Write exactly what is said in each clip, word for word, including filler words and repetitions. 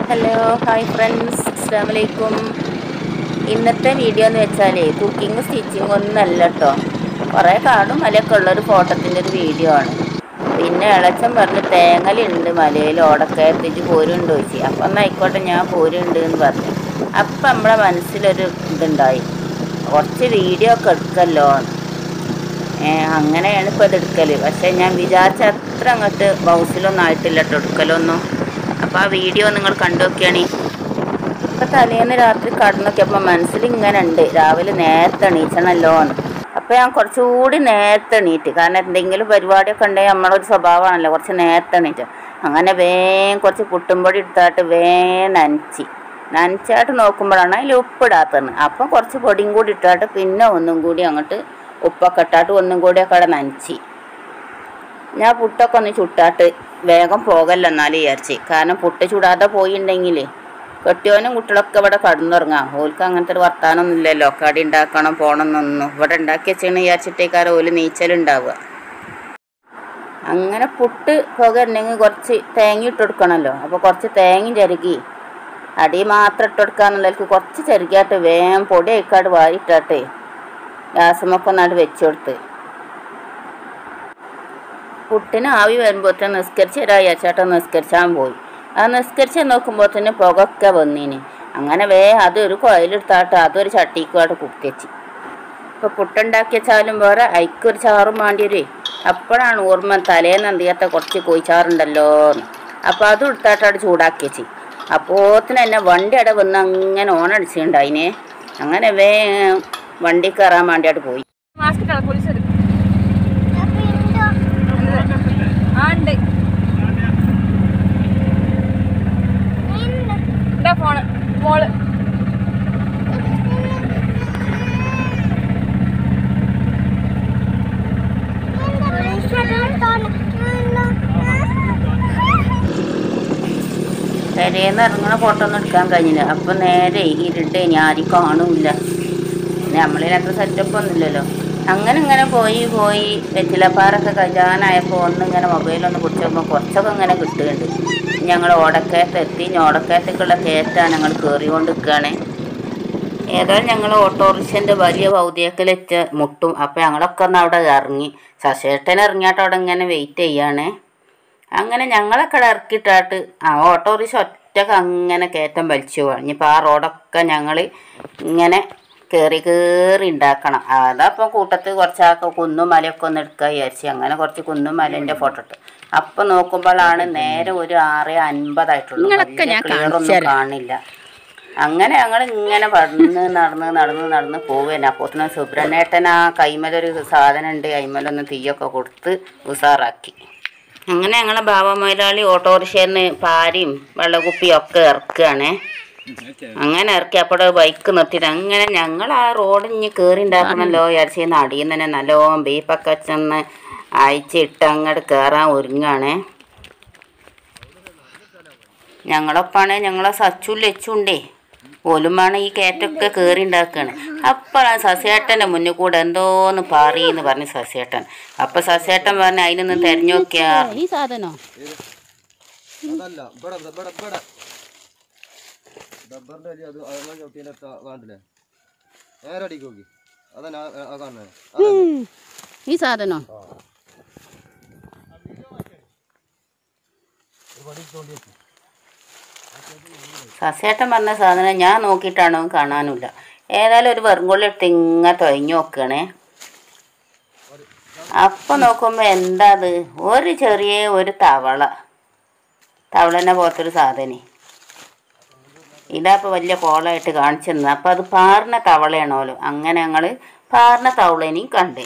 Hello hi friends, അസ്സലാമു അലൈക്കും. ഇന്നത്തെ വീഡിയോ എന്ന് വെച്ചാൽ കുക്കിംഗ് സ്റ്റിച്ചിങ് ഒന്നല്ല കേട്ടോ. കുറേ കാടും മലയൊക്കെ ഉള്ളൊരു ഫോട്ടോത്തിൻ്റെ ഒരു വീഡിയോ ആണ്. പിന്നെ ഇളച്ചൻ പറഞ്ഞ് തേങ്ങലുണ്ട് മലയിൽ ഓടക്കയത്തിച്ച് പോരുണ്ട് ചോദിച്ചു. അപ്പം എന്നാൽ ആയിക്കോട്ടെ ഞാൻ പോരുണ്ട് എന്ന് പറഞ്ഞു. അപ്പം നമ്മളെ മനസ്സിലൊരു ഇതുണ്ടായി, കുറച്ച് വീഡിയോ ഒക്കെ എടുക്കല്ലോ. അങ്ങനെയാണ് ഇപ്പോൾ ഇത് എടുക്കൽ. പക്ഷേ ഞാൻ വിചാരിച്ച അത്ര അങ്ങോട്ട് ബൗസിലൊന്നും ആയിട്ടില്ല കേട്ടോ എടുക്കലൊന്നും. അപ്പോൾ ആ വീഡിയോ നിങ്ങൾ കണ്ടു നോക്കിയാണ്. ഇപ്പം തലേന്ന് രാത്രി കടന്നൊക്കെയപ്പോൾ മനസ്സിൽ ഇങ്ങനെ ഉണ്ട്, രാവിലെ നേരത്തെ എണീച്ചണമല്ലോ എന്ന്. അപ്പോൾ ഞാൻ കുറച്ചുകൂടി നേരത്തെ എണീറ്റ്. കാരണം എന്തെങ്കിലും പരിപാടിയൊക്കെ ഉണ്ടെങ്കിൽ നമ്മളൊരു സ്വഭാവമാണല്ലോ കുറച്ച് നേരത്തെ എണീറ്റ്. അങ്ങനെ വേഗം കുറച്ച് പുട്ടുംപൊടി എടുത്തായിട്ട് വേഗം നനച്ച് നനച്ചായിട്ട് നോക്കുമ്പോഴാണ് അതിൽ ഉപ്പിടാത്തത്. അപ്പം കുറച്ച് പൊടിയും കൂടി ഇട്ടായിട്ട് പിന്നെ ഒന്നും കൂടി അങ്ങോട്ട് ഉപ്പൊക്കെ ഇട്ടായിട്ട് ഒന്നും കൂടിയൊക്കെ അവിടെ നനച്ച് ഞാൻ പുട്ടൊക്കെ ഒന്ന് ചുട്ടാട്ട് വേഗം പോകല്ല എന്നാലും വിചാരിച്ച്. കാരണം പുട്ട് ചുടാതെ പോയിണ്ടെങ്കിൽ കെട്ടിയോനും കുട്ടികളൊക്കെ ഇവിടെ കടന്നുറങ്ങാം. ഓൽക്ക് അങ്ങനത്തെ ഒരു വർത്താനമൊന്നും ഇല്ലല്ലോ, കടി ഉണ്ടാക്കണം പോകണമെന്നൊന്നും. ഇവിടെ ഉണ്ടാക്കി വെച്ചാണ് വിചാരിച്ചിട്ടേക്കാരം ഓല് നീച്ചലുണ്ടാവുക. അങ്ങനെ പുട്ട് പുക ഉണ്ടെങ്കിൽ കുറച്ച് തേങ്ങ ഇട്ട് കൊടുക്കണമല്ലോ. അപ്പോൾ കുറച്ച് തേങ്ങയും ചെറുകി അടി മാത്രം ഇട്ട് കൊടുക്കാന്നുള്ളവർക്ക് കുറച്ച് ചെറുകിയായിട്ട് വേഗം പൊടി അയക്കാട് വാരിയിട്ടാട്ട് ഗ്യാസുമൊക്കെ ഒന്നായിട്ട് വെച്ച് കൊടുത്ത് പുട്ടിന് ആവി വരുമ്പോഴത്തേന് നിസ്കരിച്ച് തരാ വിചാരിച്ചാട്ട് നിസ്കരിച്ചാൻ പോയി. ആ നിസ്കരിച്ച് നോക്കുമ്പോഴത്തേന് പുകയൊക്കെ വന്നീന്. അങ്ങനെ വേ അതൊരു കുഴലെടുത്താട്ട് അതൊരു ചട്ടിക്കുമായിട്ട് കുത്തിവെച്ച്. ഇപ്പോൾ പുട്ടുണ്ടാക്കി വെച്ചാലും വേറെ അയക്കൊരു ചാറും വേണ്ടിയൊരു. അപ്പോഴാണ് ഓർമ്മ തലേന്ന് എന്തിയാത്ത കുറച്ച് കോഴിച്ചാറുണ്ടല്ലോ എന്ന്. അപ്പോൾ അതും എടുത്താട്ടവിടെ ചൂടാക്കി വെച്ച്. അപ്പോത്തിന് തന്നെ വണ്ടി അവിടെ വന്ന് അങ്ങനെ ഓണടിച്ചിട്ടുണ്ടായിനെ. അങ്ങനെ വേ വണ്ടി കയറാൻ വേണ്ടിയിട്ട് പോയി. ഫോണ് മോള് പെരേന്ന് ഇറങ്ങണ ഫോട്ടോ ഒന്നും എടുക്കാൻ കഴിഞ്ഞില്ല. അപ്പം നേരെ ഇരുട്ട്, ആരും കാണൂല്ല. നമ്മളിനത്ര സെറ്റപ്പ് ഒന്നുമില്ലല്ലോ. അങ്ങനെ ഇങ്ങനെ പോയി പോയി വെറ്റിലപ്പാറൊക്കെ കഴിയാനായപ്പോൾ ഒന്നിങ്ങനെ മൊബൈലൊന്ന് പിടിച്ച് നോക്കുമ്പോൾ കുറച്ചൊക്കെ ഇങ്ങനെ കിട്ടുന്നുണ്ട്. ഞങ്ങൾ ഓടക്കയത്ത് എത്തി. ഓടക്കയത്തേക്കുള്ള കയറ്റാണ് ഞങ്ങൾ കയറിക്കൊണ്ട് നിൽക്കുകയാണ്. ഏതായാലും ഞങ്ങൾ ഓട്ടോറിക്ഷൻ്റെ വലിയ ഭൗതികത്തിലെച്ച മുട്ടും. അപ്പോൾ ഞങ്ങളൊക്കെ ഒന്ന് അവിടെ ഇറങ്ങി. ശശേട്ടൻ ഇറങ്ങിയിട്ട് അവിടെ ഇങ്ങനെ വെയിറ്റ് ചെയ്യാണ്. അങ്ങനെ ഞങ്ങളൊക്കെ അവിടെ ഇറക്കിയിട്ടാട്ട് ആ ഓട്ടോറിക്ഷ ഒറ്റക്ക് അങ്ങനെ കയറ്റം വലിച്ചു പോവാണ്. ഇനിയിപ്പോൾ ആ റോഡൊക്കെ ഞങ്ങൾ ഇങ്ങനെ കയറി കയറി ഉണ്ടാക്കണം. അതപ്പോൾ കൂട്ടത്തിൽ കുറച്ചൊക്കെ കുന്നും മലയൊക്കെ ഒന്ന് എടുക്കുക വിചാരിച്ച് അങ്ങനെ കുറച്ച് കുന്നും മലേൻ്റെ ഫോട്ടോ ഇട്ട്. അപ്പം നോക്കുമ്പോഴാണ് നേരെ ഒരു ആറ് അൻപതായിട്ടുള്ളൂ. ക്ലിയറൊന്നും കാണില്ല. അങ്ങനെ ഞങ്ങൾ ഇങ്ങനെ നടന്ന് നടന്ന് നടന്ന് നടന്ന് പോവുകയാണ്. അപ്പോത്തിന് സുബ്രഹ്മണ്യേട്ടൻ ആ കൈമലൊരു സാധനം ഉണ്ട്, കൈമലൊന്ന് തീയൊക്കെ കൊടുത്ത് ഉസാറാക്കി. അങ്ങനെ ഞങ്ങളെ ബാബ മുതലാളി ഓട്ടോറിക്ഷന്ന് പാരിയും വെള്ളക്കുപ്പിയും ഒക്കെ ഇറക്കുകയാണ്. അങ്ങനെ ഇറക്കി അപ്പോൾ ബൈക്ക് നിർത്തിയിട്ട് അങ്ങനെ ഞങ്ങൾ ആ റോഡ് ഇനി കയറി ഉണ്ടാക്കണമല്ലോ വിചാരിച്ച് അടിയിൽ തന്നെ നല്ലോണം ബീഫൊക്കെ ചെന്ന് അയച്ചിട്ട് അങ്ങോട്ട് കയറാൻ ഒരുങ്ങാണ്. ഞങ്ങളൊപ്പാണ് ഞങ്ങളെ സച്ചും ലച്ചുണ്ടേ ഓലുമാണ് ഈ കയറ്റൊക്കെ കയറി ഉണ്ടാക്കുകയാണ്. അപ്പോഴാണ് സസ്യേട്ടൻ്റെ മുന്നിൽ കൂടെ എന്തോന്ന് പറയെന്ന് പറഞ്ഞ് സസ്യേട്ടൻ. അപ്പം സസ്യേട്ടൻ പറഞ്ഞ് അതിനൊന്ന് തെരഞ്ഞു നോക്കിയാ ഈ സാധനോ ഈ സാധനോ സസ്യേട്ടൻ പറഞ്ഞ സാധനം ഞാൻ നോക്കിയിട്ടാണോ കാണാനില്ല. ഏതായാലും ഒരു വെറുങ്കൊള്ളി എടുത്ത് ഇങ്ങനെ തൊഴഞ്ഞു നോക്കണേ. അപ്പം നോക്കുമ്പോൾ എന്താ അത്, ഒരു ചെറിയ ഒരു തവള തവളനെ പോലത്തൊരു സാധനം. ഇതാപ്പോൾ വലിയ കോളമായിട്ട് കാണിച്ചു തന്നത്. അപ്പം അത് പാറിന തവളയാണോല്ലോ. അങ്ങനെ ഞങ്ങൾ പാറിന തവളനെയും കണ്ട്.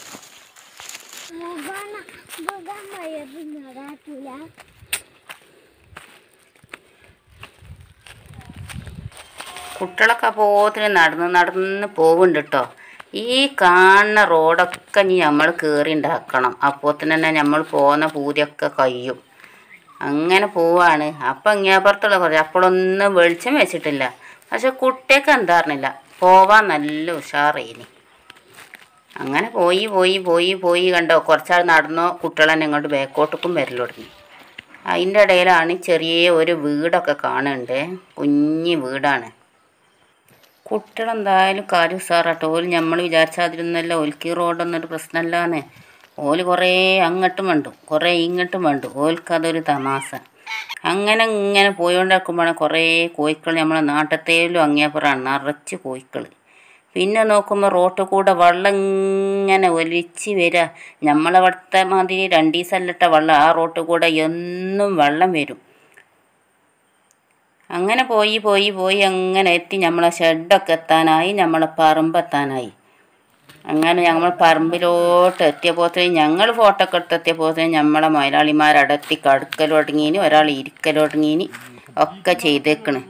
കുട്ടികളൊക്കെ അപ്പോത്തിന് നടന്ന് നടന്ന് പോകുന്നുണ്ട് കേട്ടോ. ഈ കാണുന്ന റോഡൊക്കെ ഇനി നമ്മൾ കയറി ഉണ്ടാക്കണം. അപ്പോത്തിന് തന്നെ നമ്മൾ പോകുന്ന പൂതിയൊക്കെ കഴിയും. അങ്ങനെ പോവാണ്. അപ്പം ഇങ്ങേപ്പുറത്തുള്ള കുറച്ച് അപ്പോഴൊന്നും വെളിച്ചം വെച്ചിട്ടില്ല. പക്ഷെ കുട്ടിയൊക്കെ എന്താ പറഞ്ഞില്ല, പോവാൻ നല്ല ഉഷാറേനി. അങ്ങനെ പോയി പോയി പോയി പോയി കണ്ടോ കുറച്ചാൾ നടന്നോ കുട്ടികളെന്നെ ഇങ്ങോട്ട് ബാക്കോട്ടേക്കും വരൽ തുടങ്ങി. അതിൻ്റെ ഇടയിലാണ് ചെറിയ ഒരു വീടൊക്കെ കാണുന്നുണ്ട്. കുഞ്ഞി വീടാണ്. കുട്ടികളെന്തായാലും കാര്യം ഉസാറാട്ടോ. ഓല് നമ്മൾ വിചാരിച്ചാതിരുന്നല്ല. ഓൽക്ക് ഈ റോഡൊന്നൊരു പ്രശ്നമല്ലാന്ന്. ഓല് കുറേ അങ്ങോട്ടും വേണ്ടു, കുറേ ഇങ്ങോട്ടും വേണ്ടു. ഓൽക്കതൊരു തമാശ. അങ്ങനെ ഇങ്ങനെ പോയോണ്ടിരിക്കുമ്പോഴാണ് കുറേ കോഴിക്കൾ നമ്മളെ നാട്ടത്തേലും അങ്ങേപ്പുറമാണ് നിറച്ച് കോഴിക്കൾ. പിന്നെ നോക്കുമ്പോൾ റോട്ടിൽ കൂടെ വെള്ളം ഇങ്ങനെ ഒലിച്ച് വരിക. നമ്മളവിടുത്തെ മാതിരി രണ്ട് ദിവസമല്ലിട്ട വെള്ളം. ആ റോട്ടിൽ കൂടെ എന്നും വെള്ളം വരും. അങ്ങനെ പോയി പോയി പോയി അങ്ങനെ എത്തി നമ്മളെ ഷെഡൊക്കെ എത്താനായി, നമ്മളെ പറമ്പെത്താനായി. അങ്ങനെ ഞങ്ങൾ പറമ്പിലോട്ട് എത്തിയപ്പോഴത്തേനും ഞങ്ങൾ ഫോട്ടോ ഒക്കെ എടുത്തെത്തിയപ്പോഴത്തേനും നമ്മളെ മുതലാളിമാരടത്തി കടുക്കൽ തുടങ്ങീന്, ഒരാൾ ഇരിക്കൽ തുടങ്ങീന്, ഒക്കെ ചെയ്തേക്കണ്.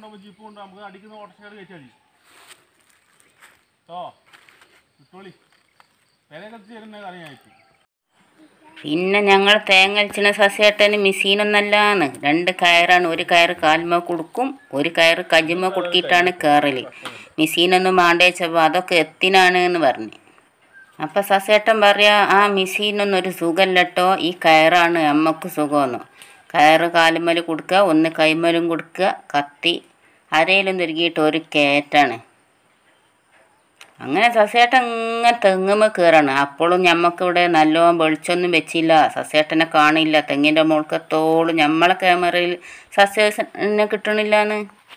പിന്നെ ഞങ്ങൾ തേങ്ങ സസ്യേട്ടന് മിഷീനൊന്നല്ലാന്ന്. രണ്ട് കയറാണ്. ഒരു കയറ് കാൽമ കൊടുക്കും, ഒരു കയറ് കജിമ കുടുക്കിയിട്ടാണ് കയറല്. മിഷീനൊന്നും മാണ്ടേച്ചപ്പോൾ അതൊക്കെ എത്തിനാണ് എന്ന് പറഞ്ഞു. അപ്പം സസ്യേട്ടൻ പറയാ, ആ മിഷീനൊന്നും ഒരു സുഖമല്ലട്ടോ, ഈ കയറാണ് അമ്മക്ക് സുഖമെന്നു. കയറ് കാലുമ്മൽ കൊടുക്കുക, ഒന്ന് കൈമലും കൊടുക്കുക, കത്തി അരയിലും തിരുകിയിട്ട് ഒരു കയറ്റാണ്. അങ്ങനെ സസ്യേട്ടൻ ഇങ്ങനെ തെങ്ങുമ്മ കയറാണ്. അപ്പോഴും ഞമ്മക്കിവിടെ നല്ലോണം വെളിച്ചൊന്നും വെച്ചില്ല. സസ്യേട്ടനെ കാണില്ല. തെങ്ങിൻ്റെ മുകൾക്കത്തോളം നമ്മളെ ക്യാമറയിൽ സസ്യേട്ടനെ കിട്ടണില്ലാന്ന്.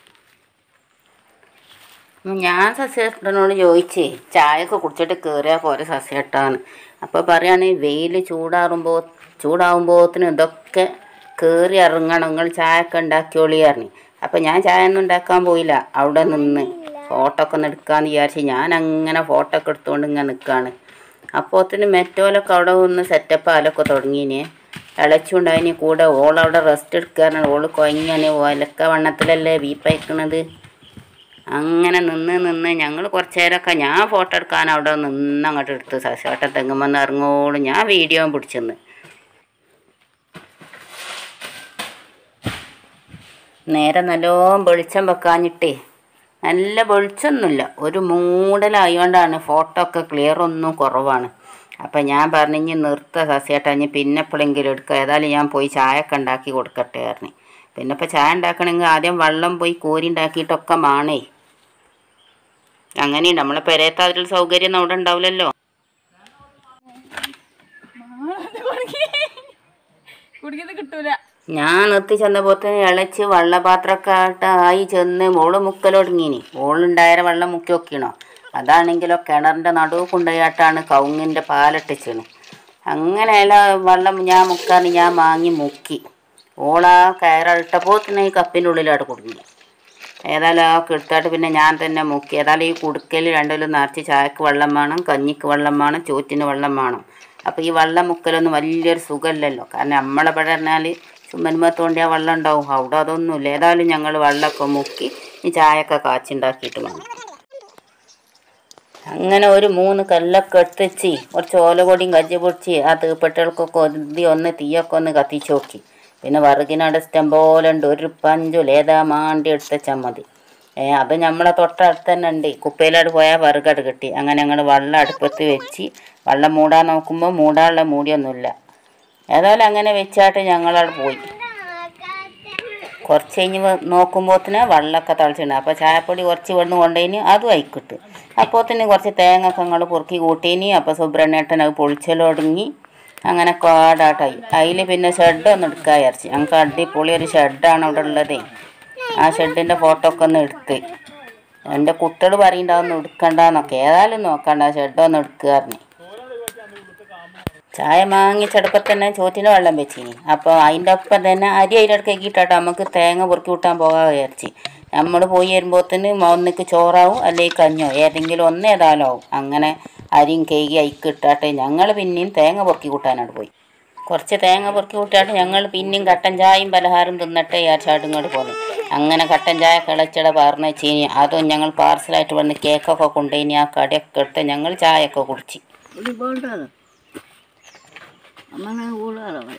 ഞാൻ സസ്യേട്ടനോട് ചോദിച്ചേ, ചായയൊക്കെ കുടിച്ചിട്ട് കയറിയാൽ പോരെ സസ്യേട്ടാന്ന്. അപ്പോൾ പറയുകയാണ്, വെയിൽ ചൂടാറുമ്പോൾ ചൂടാകുമ്പോഴത്തിന് ഇതൊക്കെ കയറി ഇറങ്ങണം, നിങ്ങൾ ചായയൊക്കെ ഉണ്ടാക്കിയോളി പറഞ്ഞു. അപ്പം ഞാൻ ചായ ഒന്നും ഉണ്ടാക്കാൻ പോയില്ല. അവിടെ നിന്ന് ഫോട്ടോ ഒക്കെ ഒന്ന് എടുക്കാമെന്ന് വിചാരിച്ച് ഞാൻ അങ്ങനെ ഫോട്ടോ ഒക്കെ എടുത്തുകൊണ്ട് ഇങ്ങനെ നിൽക്കുകയാണ്. അപ്പോഴത്തിന് മെറ്റോലൊക്കെ അവിടെ ഒന്ന് സെറ്റപ്പ് ആലൊക്കെ തുടങ്ങിയിന്. ഇളച്ചുണ്ടായിന് കൂടെ. ഓളവിടെ റെസ്റ്റ് എടുക്കാറുണ്ട്. ഓള് കൊയങ്ങനെ ഒലക്ക വണ്ണത്തിലല്ലേ വീപ്പയക്കണത്. അങ്ങനെ നിന്ന് നിന്ന് ഞങ്ങൾ കുറച്ച് നേരമൊക്കെ ഞാൻ ഫോട്ടോ എടുക്കാൻ അവിടെ നിന്ന് അങ്ങോട്ട് എടുത്ത് സസ്യേട്ടൻ തെങ്ങുമെന്ന് ഇറങ്ങോളും ഞാൻ വീഡിയോ പിടിച്ചെന്ന്. നേരെ നല്ലോണം വെളിച്ചം വെക്കാഞ്ഞിട്ടേ നല്ല വെളിച്ചമൊന്നുമില്ല, ഒരു മൂടലായതുകൊണ്ടാണ് ഫോട്ടോ ഒക്കെ ക്ലിയർ ഒന്നും കുറവാണ്. അപ്പം ഞാൻ പറഞ്ഞു, ഇനി നിർത്ത സസ്യേട്ടാ, ഇനി പിന്നെ എപ്പോഴെങ്കിലും എടുക്കുക, ഏതായാലും ഞാൻ പോയി ചായ ഒക്കെ ഉണ്ടാക്കി കൊടുക്കട്ടെ പറഞ്ഞു. പിന്നെ ഇപ്പം ചായ ഉണ്ടാക്കണമെങ്കിൽ ആദ്യം വെള്ളം പോയി കോരി ഉണ്ടാക്കിയിട്ടൊക്കെ മാണേ. അങ്ങനെ നമ്മളെ പെരേത്ത അതിൽ സൗകര്യം അവിടെ ഉണ്ടാവില്ലല്ലോ. കിട്ടൂല. ഞാൻ നിർത്തി ചെന്നപ്പോഴത്തേന് ഇളച്ച് വെള്ളപാത്രമൊക്കെ ആയി ചെന്ന് മോള് മുക്കലൊടുങ്ങീനി. മോളുണ്ടായ വെള്ളം മുക്കി നോക്കിയണോ. അതാണെങ്കിലോ കിണറിൻ്റെ നടുവ് കൊണ്ടുപോയിട്ടാണ് കവുങ്ങിൻ്റെ പാലട്ടിച്ചണ്. അങ്ങനെ എല്ലാ വെള്ളം ഞാൻ മുക്കാന്ന് ഞാൻ വാങ്ങി മുക്കി. ഓളാ കയറിട്ടപ്പോൾ തന്നെ ഈ കപ്പിൻ്റെ ഉള്ളിലോട്ട് കുടുങ്ങി. ഏതായാലും ആ എടുത്തായിട്ട് പിന്നെ ഞാൻ തന്നെ മുക്കി. ഏതായാലും ഈ കുടുക്കൽ രണ്ടിലും നിറച്ച് ചായക്ക് വെള്ളം വേണം, കഞ്ഞിക്ക് വെള്ളം വേണം, ചോറ്റിന് വെള്ളം വേണം. അപ്പോൾ ഈ വെള്ളം മുക്കലൊന്നും വലിയൊരു സുഖമില്ലല്ലോ. കാരണം നമ്മളിവിടെ പറഞ്ഞാൽ ചുമ്മന്മ തോണ്ടിയാൽ വെള്ളം ഉണ്ടാവും. അവിടെ അതൊന്നുമില്ല. ഏതായാലും ഞങ്ങൾ വെള്ളമൊക്കെ മുക്കി ഈ ചായയൊക്കെ കാച്ചുണ്ടാക്കിയിട്ട് വേണം. അങ്ങനെ ഒരു മൂന്ന് കല്ലൊക്കെ എടുത്തുവെച്ച് കുറച്ച് ഓലകൊടിയും കജ്ജി പൊടിച്ച് ആ തീപ്പെട്ടികൾക്കൊക്കെ ഒതുതി ഒന്ന് തീയൊക്കെ ഒന്ന് കത്തിച്ച് നോക്കി. പിന്നെ വിറകിനവിടെ ഇഷ്ടം പോലെ ഉണ്ട്. ഒരു പഞ്ചുല ഏതാ മാണ്ടി എടുത്തുവെച്ചാൽ മതി. ഏ അത് നമ്മളെ തൊട്ടടുത്ത് തന്നെ ഉണ്ട്. കുപ്പയിലോട്ട് പോയാൽ വിറകട് കിട്ടി. അങ്ങനെ ഞങ്ങൾ വെള്ളം അടുപ്പത്ത് വെച്ച് വെള്ളം മൂടാൻ നോക്കുമ്പോൾ മൂടാനുള്ള മൂടിയൊന്നുമില്ല. ഏതായാലും അങ്ങനെ വെച്ചായിട്ട് ഞങ്ങളവിടെ പോയി. കുറച്ച് കഴിഞ്ഞ് നോക്കുമ്പോഴത്തേന് വെള്ളമൊക്കെ തളിച്ചിട്ടുണ്ട്. അപ്പോൾ ചായപ്പൊടി കുറച്ച് വെള്ളം കൊണ്ടുപോയിന് അതും അയക്കിട്ട്. അപ്പോഴത്തേന് കുറച്ച് തേങ്ങ ഒക്കെ ഞങ്ങൾ പൊറുക്കി കൂട്ടീനി. അപ്പോൾ സുബ്രഹ്മണ്യേട്ടൻ അത് പൊളിച്ചലൊടുങ്ങി. അങ്ങനെ കാടാട്ടായി. അതിൽ പിന്നെ ഷെഡ് ഒന്ന് എടുക്കാൻ വിചാരിച്ചു. ഞങ്ങൾക്ക് അടിപൊളി ഒരു ഷെഡാണ് അവിടെ ഉള്ളത്. ആ ഷെഡിൻ്റെ ഫോട്ടോ ഒക്കെ ഒന്ന് എടുത്ത്. എൻ്റെ കുട്ടികൾ പറയുന്നുണ്ടാവുന്നു എടുക്കണ്ടെന്നൊക്കെ. ഏതായാലും നോക്കണ്ട, ഷെഡൊന്ന് എടുക്കാറിന്. ചായ വാങ്ങിച്ചെടുപ്പം തന്നെ ചോറ്റിന് വെള്ളം വെച്ചിനി. അപ്പോൾ അതിൻ്റെ ഒപ്പം തന്നെ അരി അതിലിടക്ക് കേക്കിയിട്ടാട്ടോ നമുക്ക് തേങ്ങ പൊറുക്കി കൂട്ടാൻ പോകാൻ വിചാരിച്ച്. നമ്മൾ പോയി വരുമ്പോഴത്തേന് ഒന്നിക്ക് ചോറാവും അല്ലെങ്കിൽ കഞ്ഞോ ഏതെങ്കിലും ഒന്ന് ഏതായാലും ആവും. അങ്ങനെ അരിയും കേക്ക് അയിക്കിട്ടാട്ടെ ഞങ്ങൾ പിന്നെയും തേങ്ങ പൊറുക്കി കൂട്ടാനായിട്ട് പോയി. കുറച്ച് തേങ്ങ പൊറുക്കി കൂട്ടാട്ട് ഞങ്ങൾ പിന്നെയും കട്ടൻ ചായയും പലഹാരം തിന്നിട്ട് വിചാരിച്ചാട്ട് ഇങ്ങോട്ട് പോന്നു. അങ്ങനെ കട്ടൻ ചായ കിളച്ചിട പാർന്ന് വെച്ചിനി. അതും ഞങ്ങൾ പാർസലായിട്ട് വന്ന് കേക്കൊക്കെ കൊണ്ടുപോയിനി. ആ കടയൊക്കെ എടുത്ത് ഞങ്ങൾ ചായയൊക്കെ കുടിച്ച്. അങ്ങനെ കൂടുതലാണ്